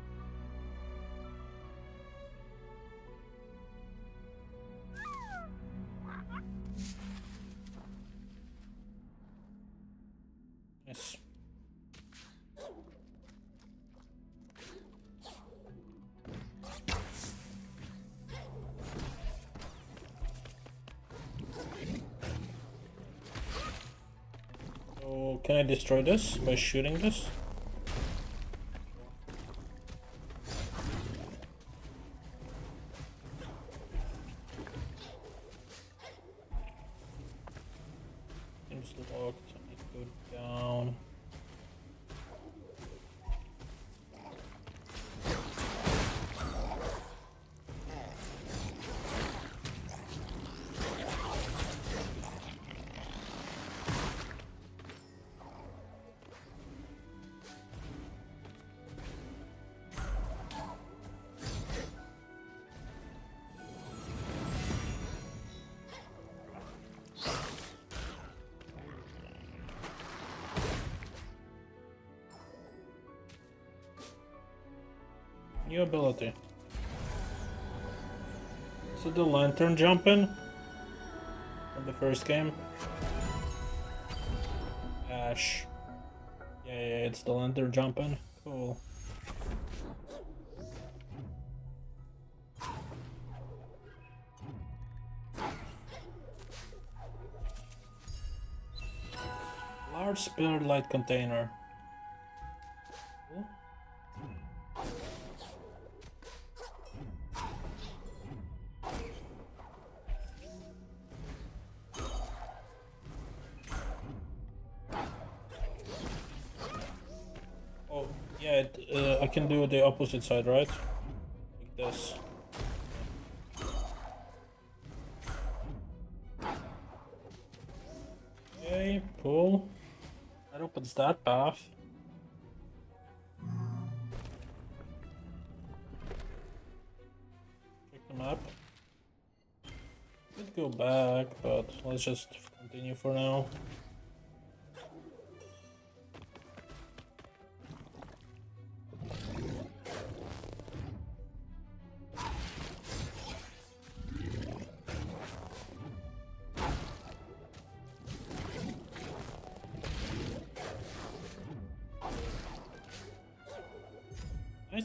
Nice. So can I destroy this by shooting this? Seems locked. I need to go down. New ability. Is it the lantern jumping? Or the first game. Ash. Yeah, yeah, it's the lantern jumping. Cool. Large spirit light container. Cool. Oh, yeah, it, uh, I can do the opposite side, right? Like this. Okay, pull. That opens that path. Check the map. Could go back, but let's just continue for now. Right.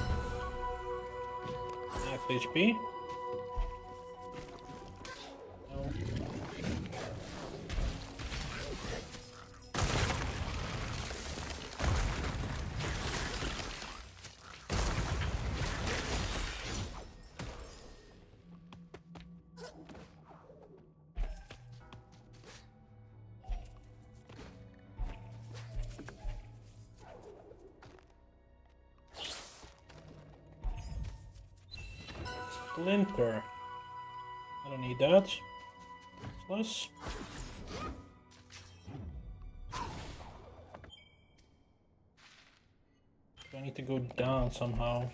Max H P. No. Splinter. I don't need that. Plus. Do I need to go down somehow?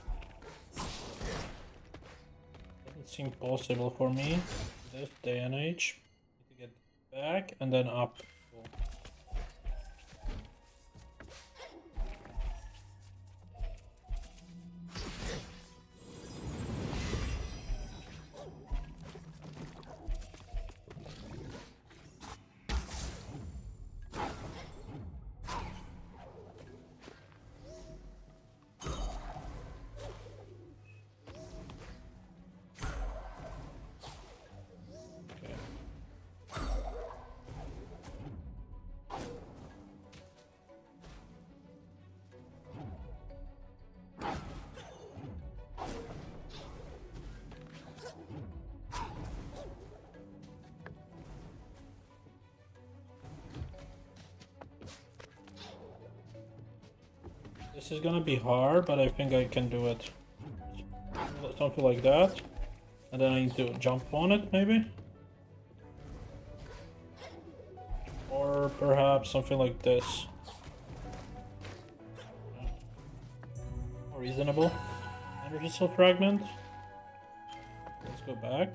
Doesn't seem possible for me this day and age. Need to get back and then up. Cool. This is gonna be hard, but I think I can do it. Something like that. And then I need to jump on it, maybe? Or perhaps something like this. More reasonable. Energy cell fragment. Let's go back.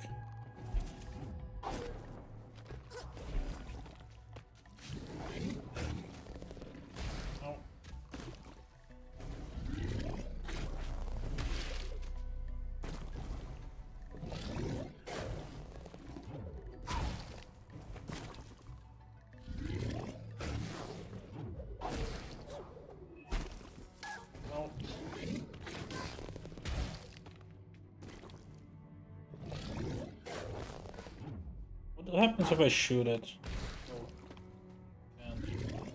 What happens if I shoot it? Oh. And...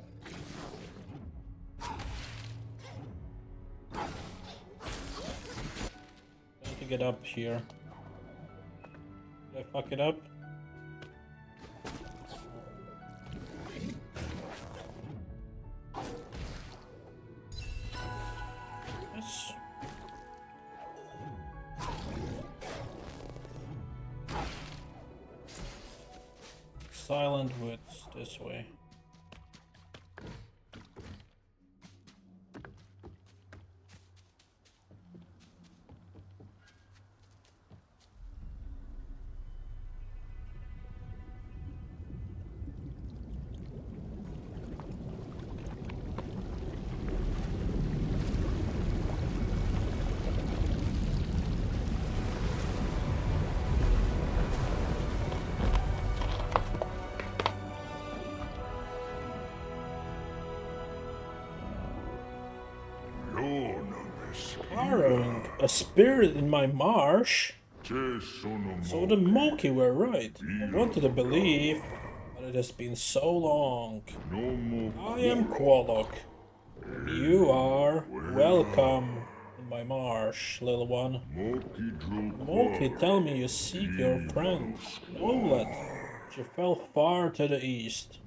I need to get up here. Did I fuck it up? Yes. Silent woods this way. a spirit in my marsh. So the 𝐒𝐸𝐞𝐜𝐬 were right. I wanted to believe, but it has been so long. I am 𝐒𝐤𝐞𝐜𝐬. You are welcome in my marsh, little one. 𝐒𝐸𝐞𝐜𝐬, tell me you seek your friend, owlet. She fell far to the east.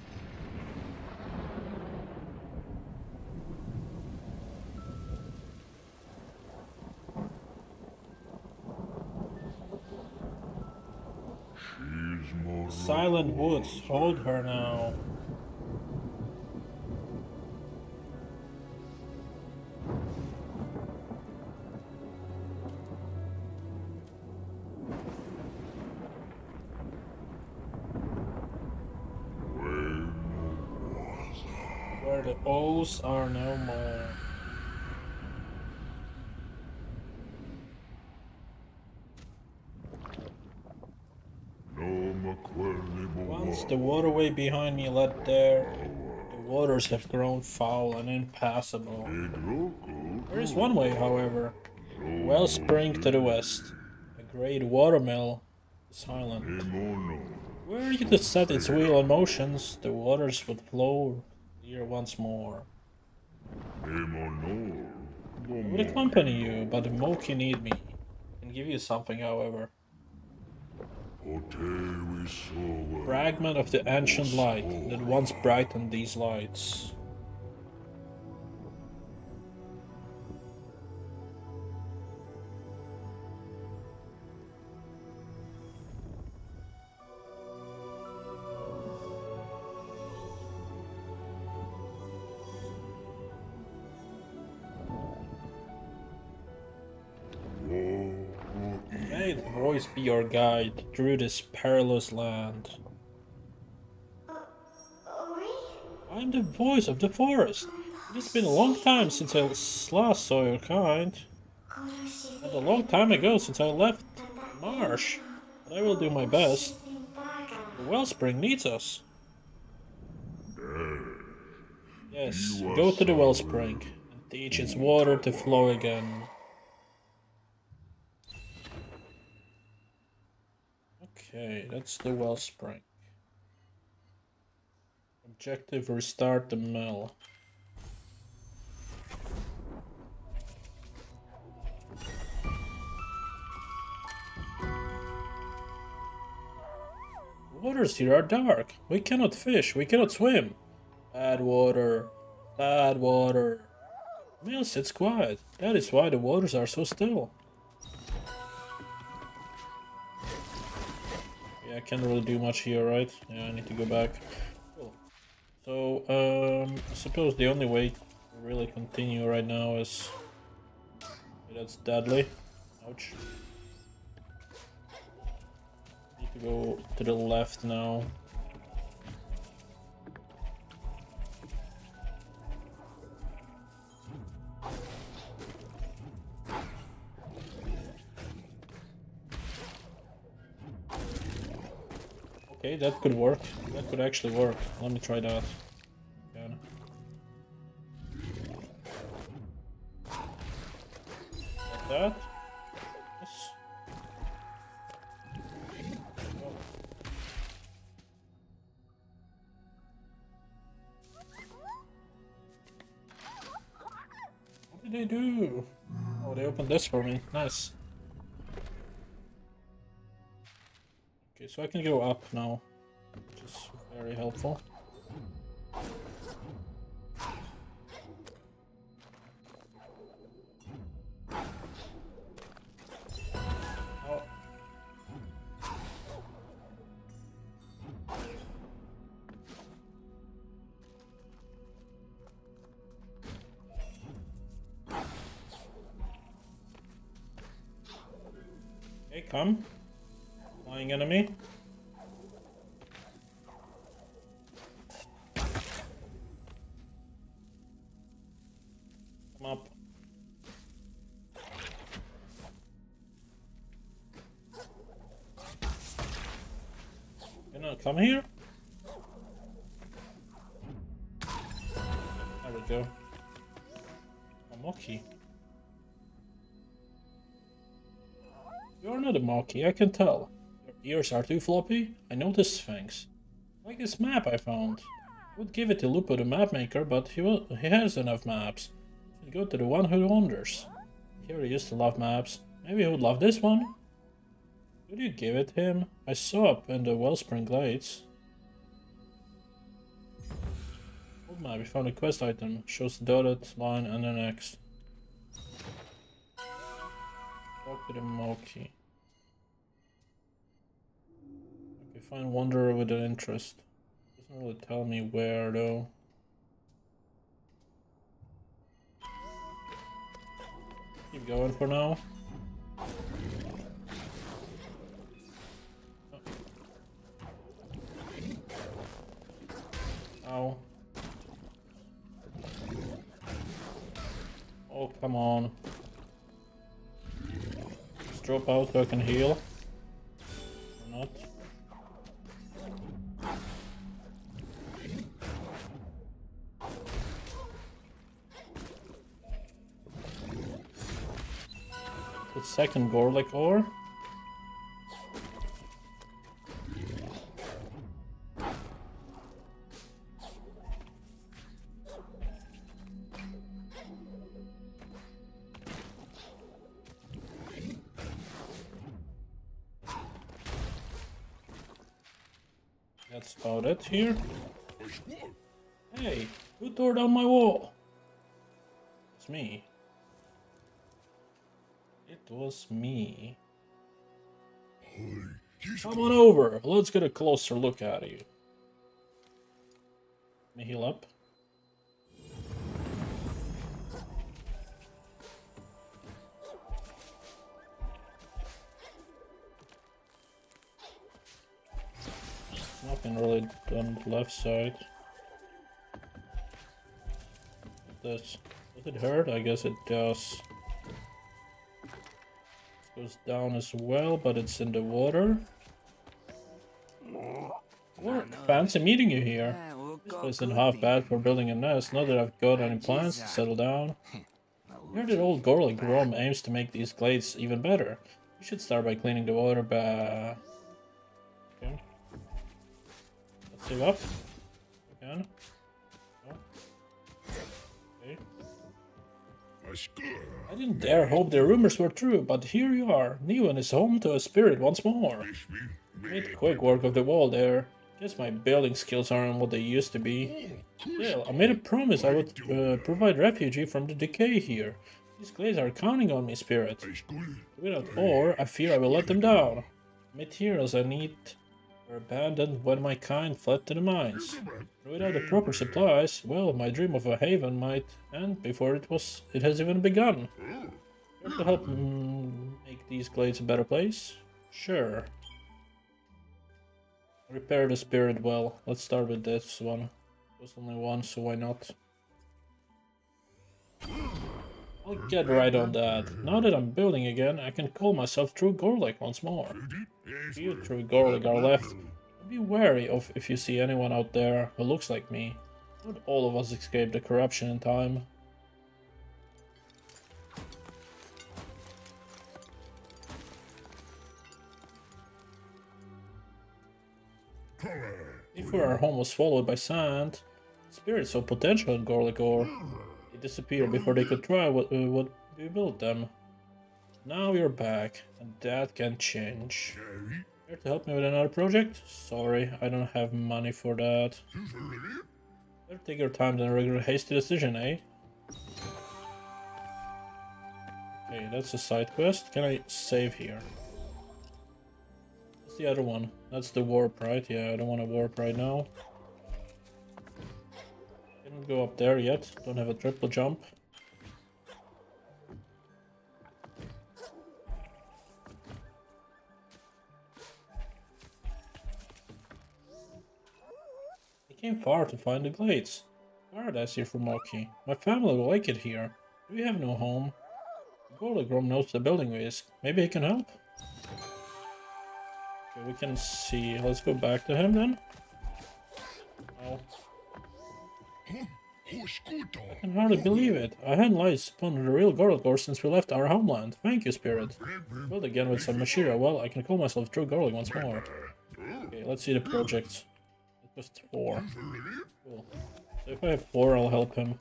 Silent woods hold her now. Where the O's are no more. Once the waterway behind me led there, the waters have grown foul and impassable. There is one way, however, a wellspring to the west. A great watermill is silent. Were you to set its wheel in motions, the waters would flow clear once more. I would accompany you, but the 𝐒𝐸𝐜𝐜𝐬 need me. I can give you something, however. Fragment of the ancient light that once brightened these lights. May the voice be your guide through this perilous land. I am the voice of the forest. It has been a long time since I last saw your kind. And a long time ago since I left the marsh. But I will do my best. The wellspring needs us. Yes, go to the wellspring and teach its water to flow again. Okay, that's the wellspring. Objective: restart the mill. The waters here are dark. We cannot fish, we cannot swim. Bad water, bad water. The mill sits quiet. That is why the waters are so still. I can't really do much here, right? Yeah, I need to go back. Cool. So, um, I suppose the only way to really continue right now is... Okay, that's deadly. Ouch. Need to go to the left now. Okay, that could work. That could actually work. Let me try that. Again. Like that. Yes. What did they do? Oh, they opened this for me. Nice. Okay, so I can go up now, which is very helpful. Oh. Okay, come. Flying enemy. Come up. You know, come here. There we go. 𝐒𝐸𝐜𝐜𝐬. You're not a monkey, I can tell. Your ears are too floppy? I noticed things. Like this map I found. I would give it to Lupo the map maker, but he will, he has enough maps. Should go to the one who wonders. Here he used to love maps. Maybe he would love this one? Would you give it him? I saw up in the Wellspring Glades. Old map, we found a quest item. Shows the dotted line and an X. Talk to the Moki. Okay, find Wanderer with an interest. Doesn't really tell me where though. Keep going for now. Ow. Oh, come on. Just drop out so I can heal. Or not. The second Gorlick ore. That's about it here. Hey, who tore down my wall? It's me. It was me. Come on over. Let's get a closer look at you. Let me heal up. Nothing really on the left side. Does, does it hurt? I guess it does. Goes down as well, but it's in the water. Work. Fancy meeting you here. This place isn't half bad for building a nest. Not that I've got any plans to settle down. I heard that old 𝐒𝐸𝐽𝐸 aims to make these glades even better. You should start by cleaning the water back. Okay. Let's save up. Again. Okay. I didn't dare hope the rumors were true, but here you are. Neon is home to a spirit once more. Made quick work of the wall there. Guess my building skills aren't what they used to be. Still, I made a promise I would uh, provide refuge from the decay here. These glades are counting on me, spirit. Without ore, I fear I will let them down. Materials I need were abandoned when my kind fled to the mines. Without the proper supplies, well, my dream of a haven might end before it was it has even begun. Care to help mm, make these glades a better place? Sure. Repair the spirit well. Let's start with this one. There's only one, so why not? I'll get right on that. Now that I'm building again, I can call myself True 𝐒𝐸𝐽𝐸 once more. If you True 𝐒𝐸𝐽𝐸 are left, be wary of if you see anyone out there who looks like me. Not all of us escape the corruption in time. Before our home was swallowed by sand, spirits saw potential in 𝐒𝐸𝐽𝐸. They disappeared before they could try what, uh, what we built them. Now you're back, and that can change. Here to help me with another project? Sorry, I don't have money for that. Better take your time than a regular hasty decision, eh? Okay, that's a side quest. Can I save here? What's the other one? That's the warp, right? Yeah, I don't want to warp right now. Didn't go up there yet. Don't have a triple jump. I came far to find the glades. Paradise here for Moki. My family will like it here. We have no home. 𝐒𝐸𝐽𝐸 knows the building risk. Maybe he can help? Okay, we can see. Let's go back to him then. Oh. I can hardly believe it. I hadn't lights upon the real Gorlgor since we left our homeland. Thank you, Spirit. Build again with some Mashira. Well, I can call myself true Gorlig once more. Okay, let's see the projects. It was four. Cool. So if I have four, I'll help him.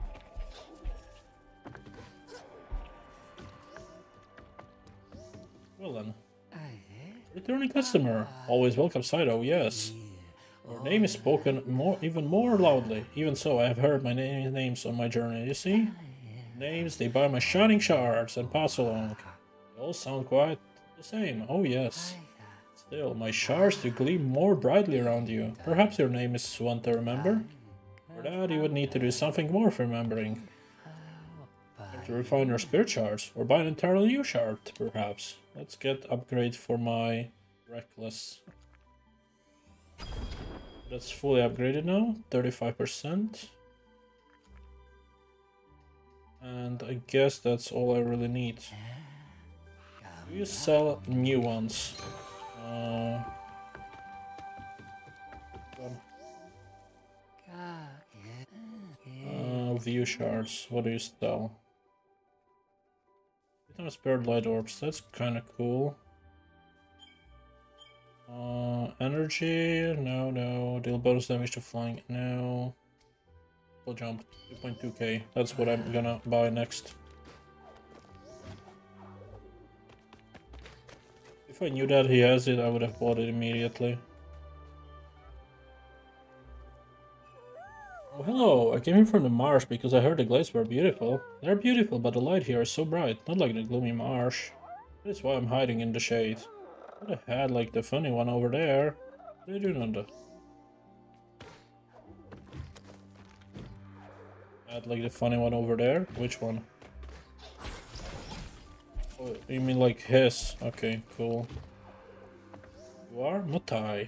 Well then. Returning customer. Always welcome, Saito, yes. Your name is spoken more, even more loudly. Even so, I have heard my name, names on my journey, you see? Names, they buy my shining shards and pass along. They all sound quite the same, oh yes. Still, my shards do gleam more brightly around you. Perhaps your name is one to remember? For that, you would need to do something more for remembering. Have to refine your spirit shards, or buy an entirely new shard, perhaps. Let's get upgrade for my reckless. That's fully upgraded now, thirty-five percent. And I guess that's all I really need. Do you sell new ones? Uh, uh, view shards, what do you sell? Spared light orbs, that's kind of cool. Uh, energy, no, no. Deal bonus damage to flying, no. Full jump, two point two K. That's what I'm gonna buy next. If I knew that he has it, I would have bought it immediately. Oh, hello. I came here from the marsh because I heard the glades were beautiful. They're beautiful, but the light here is so bright, not like the gloomy marsh. That's why I'm hiding in the shade. Would have had like the funny one over there. What are you doing on the... Had like the funny one over there? Which one? Oh, you mean like his? Okay, cool. You are? Mutai.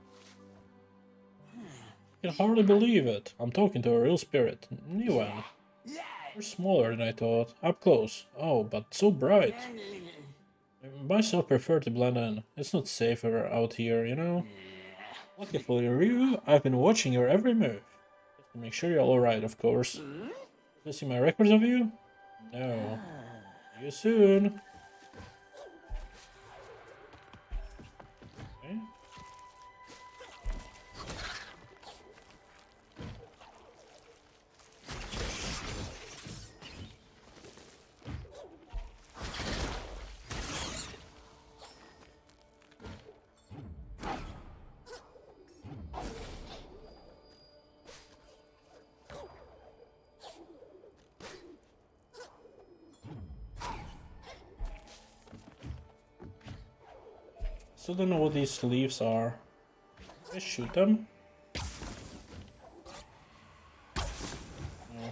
I can hardly believe it. I'm talking to a real spirit. New one. You're smaller than I thought. Up close. Oh, but so bright. I myself prefer to blend in. It's not safer out here, you know? Lucky for you, I've been watching your every move. Just to make sure you're alright, of course. Do you see my records of you? No. See you soon. Okay. Still don't know what these leaves are. Just shoot them. No.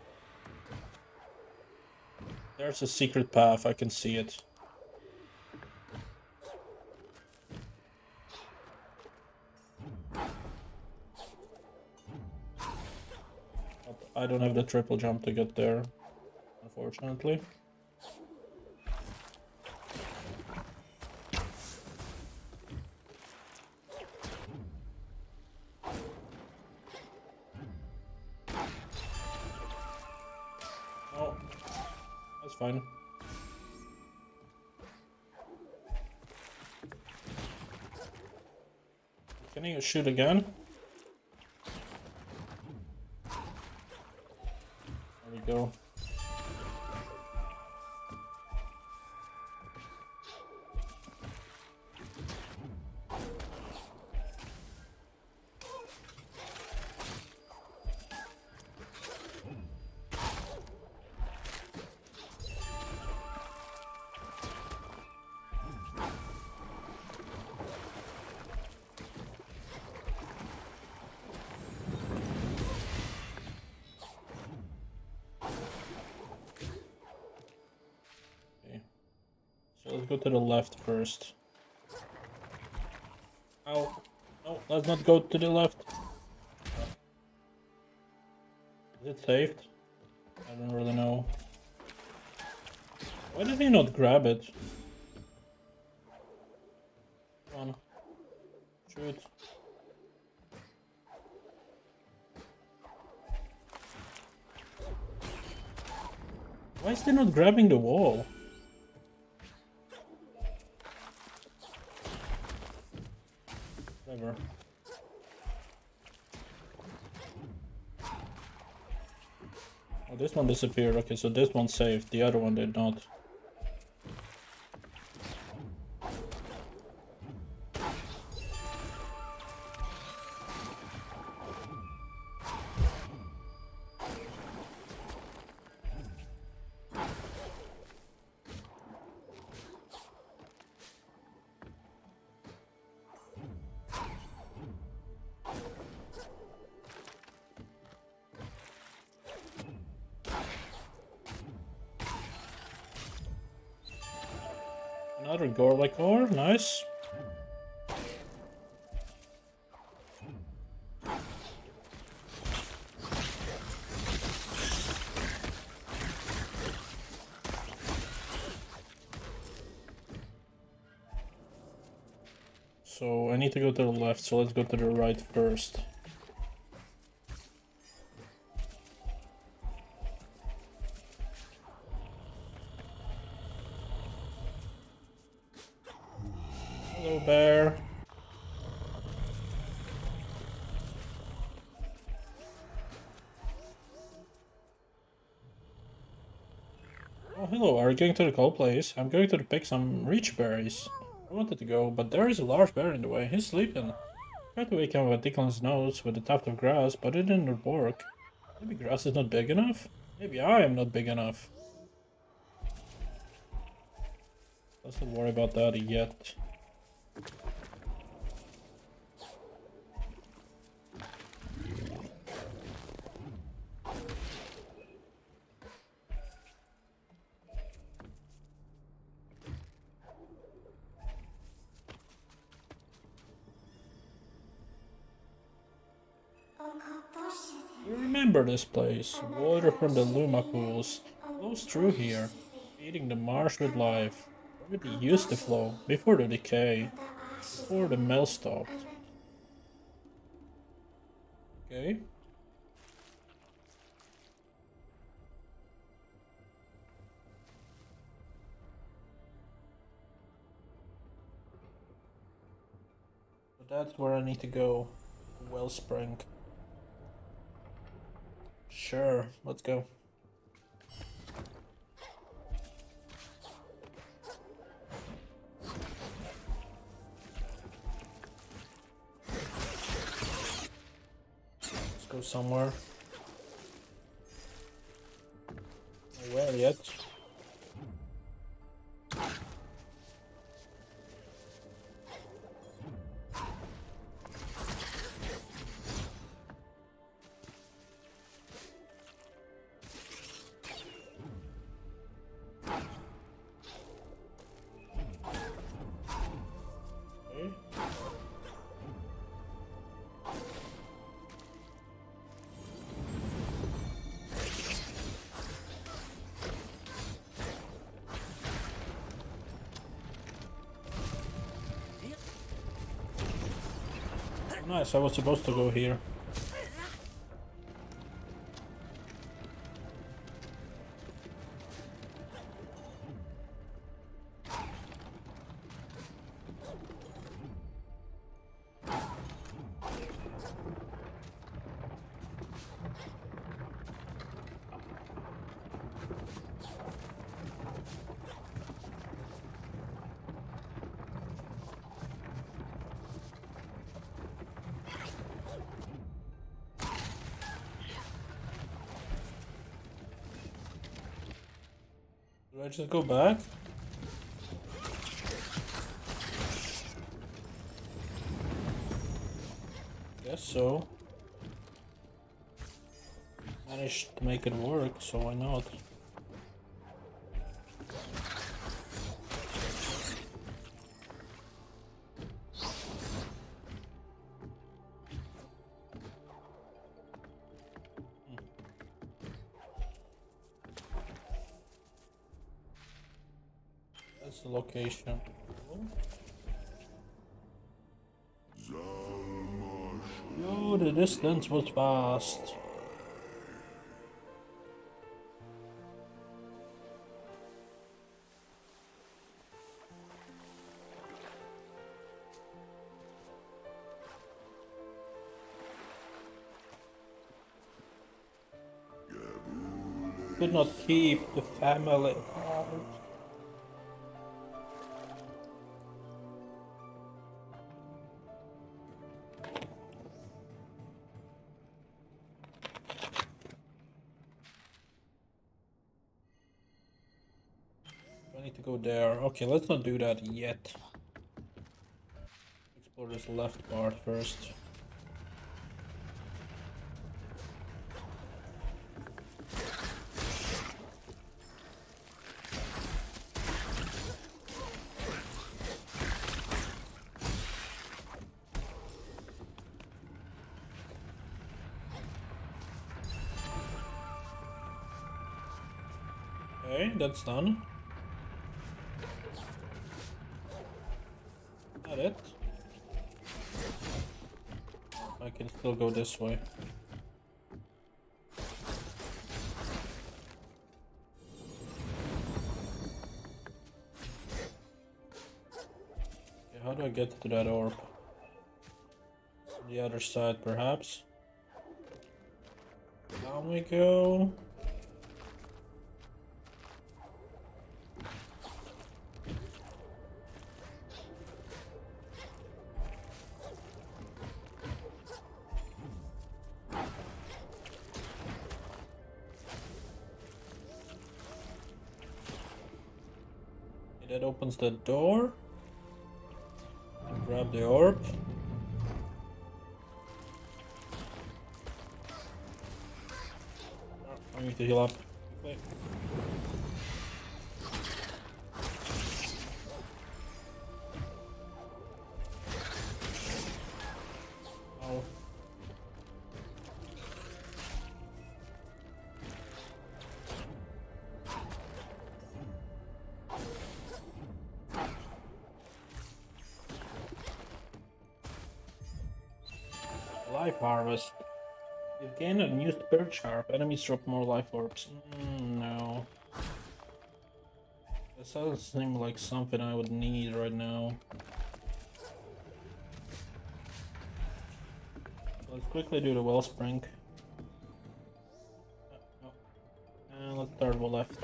There's a secret path, I can see it. But I don't have the triple jump to get there, unfortunately. Fine. Can you shoot again? There we go. Let's go to the left first. Ow. No, let's not go to the left. Is it saved? I don't really know. Why did he not grab it? Come on. Shoot. Why is they not grabbing the wall? Whatever. Oh, this one disappeared. Okay, so this one saved. The other one did not. Another Gorlek ore, nice. So I need to go to the left, so let's go to the right first. Hello, bear. Oh, hello. Are you going to the cold place? I'm going to pick some reach berries. I wanted to go, but there is a large bear in the way. He's sleeping. I tried to wake him with Declan's nose with a tuft of grass, but it didn't work. Maybe grass is not big enough? Maybe I am not big enough. Let's not worry about that yet. You remember this place. Water from the Luma pools flows through here, feeding the marsh with life. Where it used to flow, before the decay, before the mill stopped. Okay. So that's where I need to go. Wellspring. Sure, let's go. Let's go somewhere. Nowhere yet. Nice, I was supposed to go here. Do I just go back? Guess so. Managed to make it work, so why not? That's the location. Yo, the distance was vast. could not keep the family apart. I need to go there. Okay, let's not do that yet. Explore this left part first. Okay, that's done. That it? I can still go this way. Okay, how do I get to that orb? On the other side, perhaps? Down we go. That opens the door. Grab the orb. Oh, I need to heal up. Okay. Oh. Life harvest. You've gained a new spirit sharp. Enemies drop more life orbs. Mm, no. That doesn't seem like something I would need right now. Let's quickly do the wellspring. Oh, oh. And let's start with left.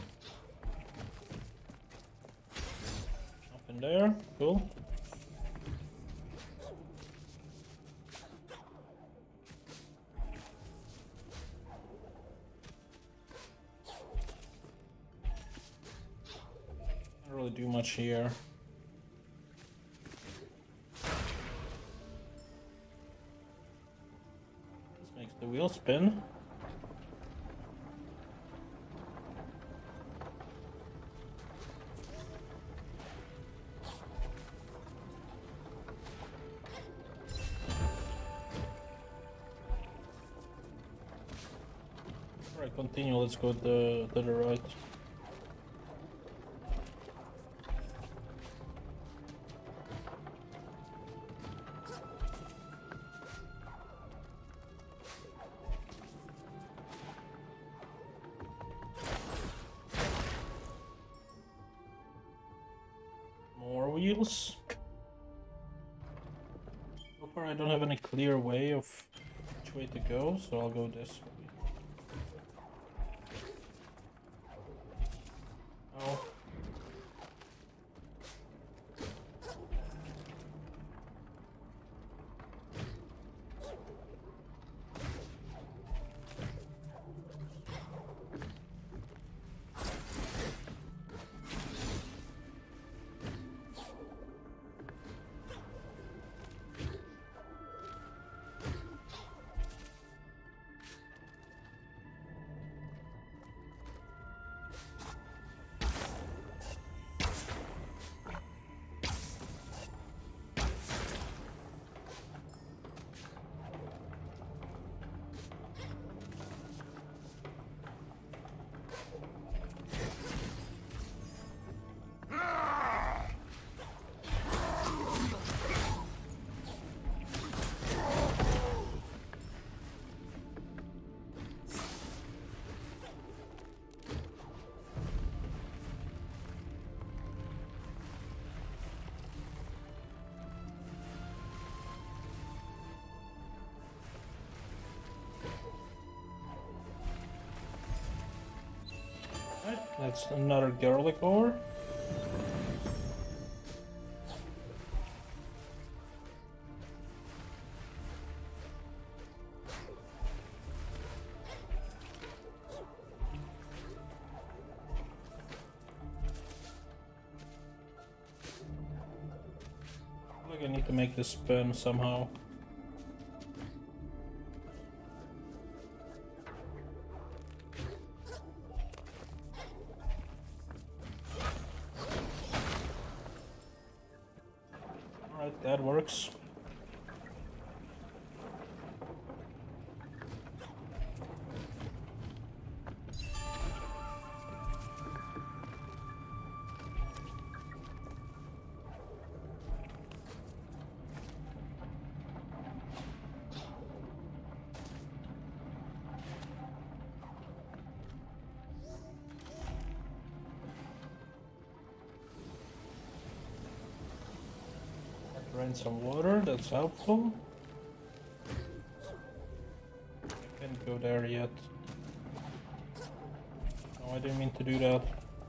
Nothing there. Cool. Really do much here. This makes the wheel spin. Alright, continue, let's go to the, to the right. Wheels. So far I don't have any clear way of which way to go, so I'll go this way. Oh. That's another garlic ore. I need to make this spin somehow. Alright, that works. Drain some water, that's helpful. I can't go there yet. No, I didn't mean to do that.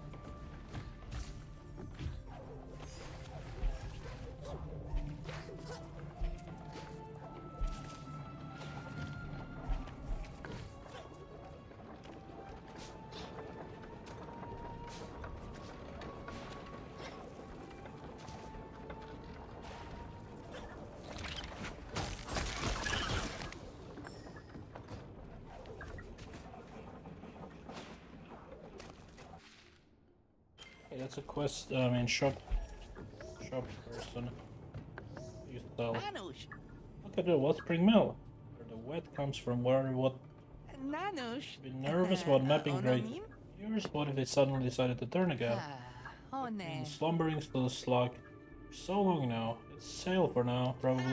Okay, that's a quest, uh, I mean shop, shop person. You sell. Look at the Wellspring Mill, where the wet comes from, where what... Been nervous about mapping great years, what if they suddenly decided to turn again? Been slumbering still a slug. For so long now, it's sail for now, probably.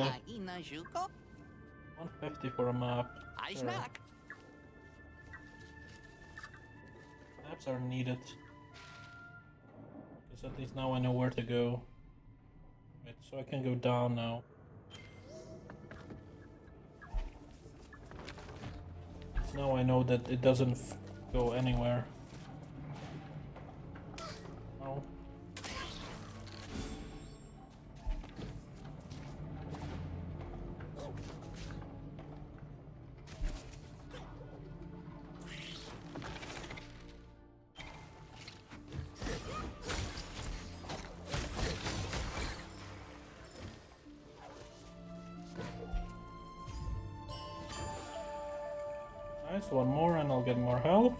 one fifty for a map. Sure. Maps are needed. At least now I know where to go. Right, so I can go down now. So now I know that it doesn't f go anywhere. Oh. Nice, one more and I'll get more health.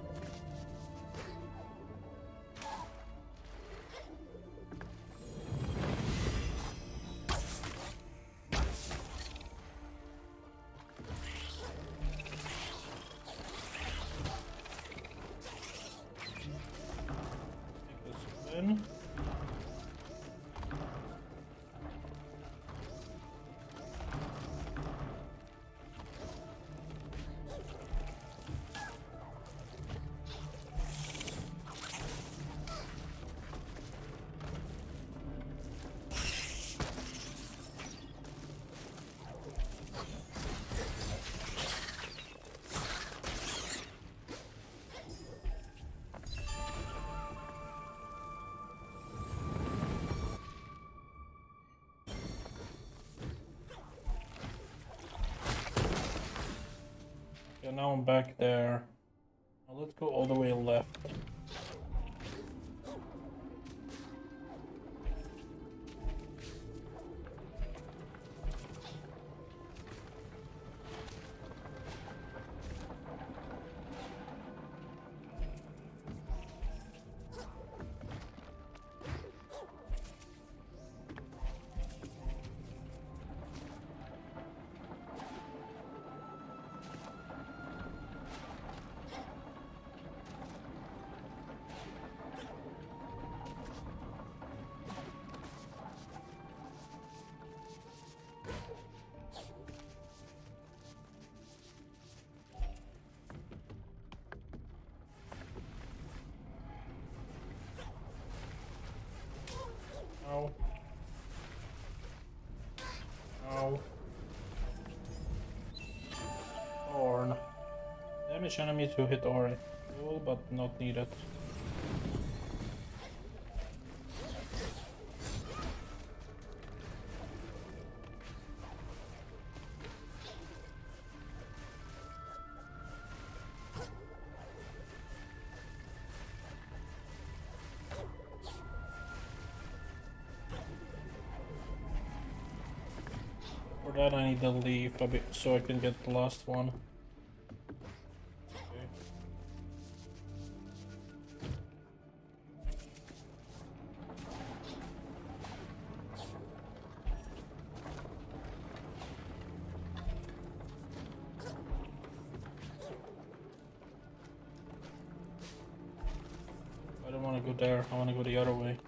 Take this spin. Okay, now I'm back there. Now let's go all the way left. No. No. Thorn. Damage enemies who hit Ori. Cool, but not needed. For that I need to leave a bit so I can get the last one. Okay. I don't want to go there, I want to go the other way.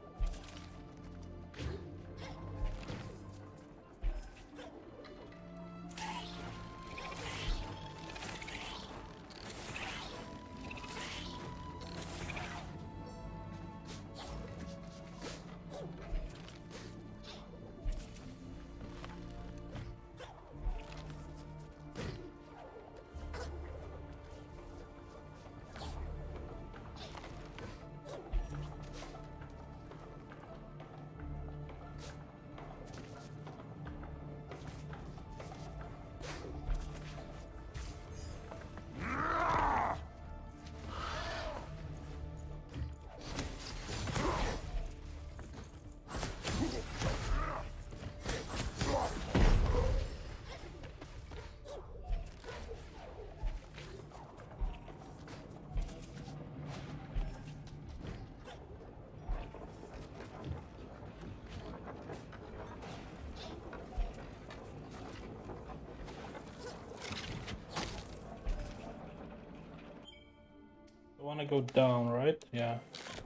I want to go down, right? Yeah.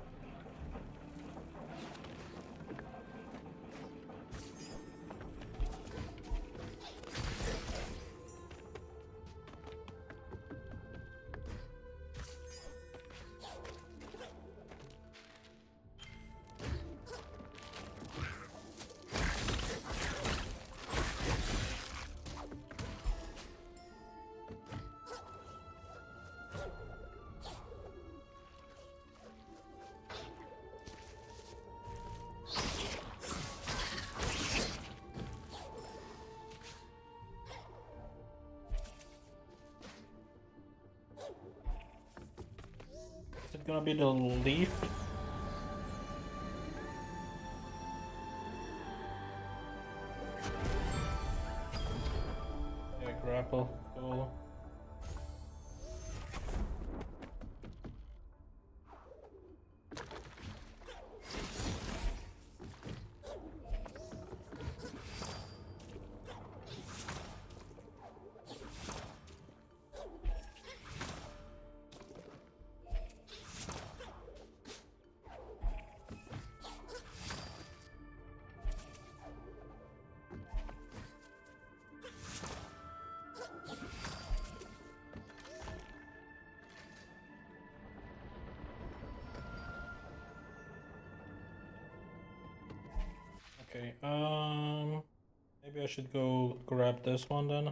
Is it gonna be the leaf? Yeah, grapple. Cool. Okay, um, maybe I should go grab this one then.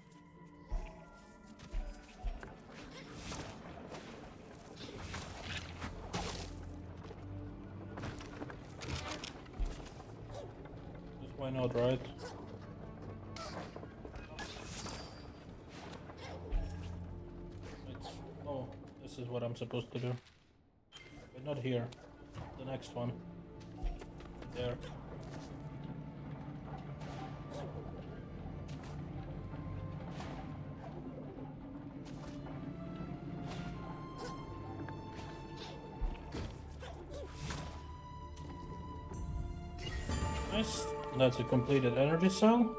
Just why not, right? It's, oh, this is what I'm supposed to do. But not here. The next one. There. Nice. That's a completed energy cell.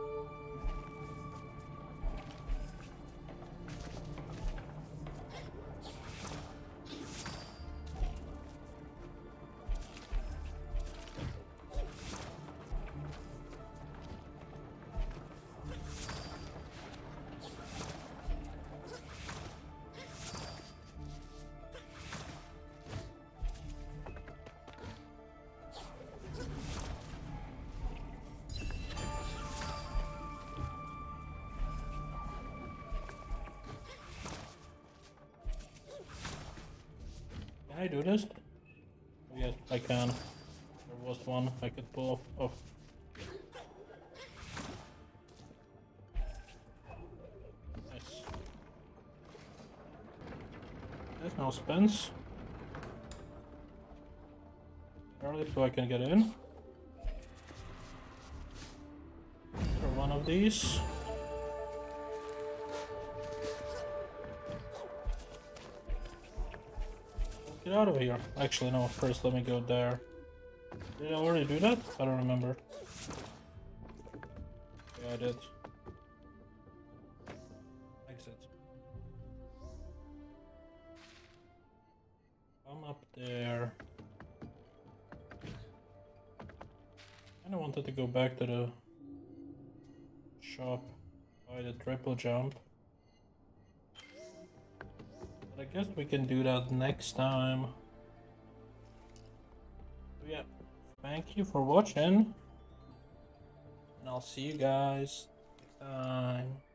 Can I do this? Oh, yes, I can. There was one I could pull off. off. Nice. There's no spins. Early so I can get in. For one of of these. Get out of here. Actually, no, first let me go there. Did I already do that? I don't remember. Yeah, I did. Exit. I'm up there. I wanted to go back to the shop, buy the triple jump. But I guess we can do that next time. So yeah, thank you for watching. And I'll see you guys next time.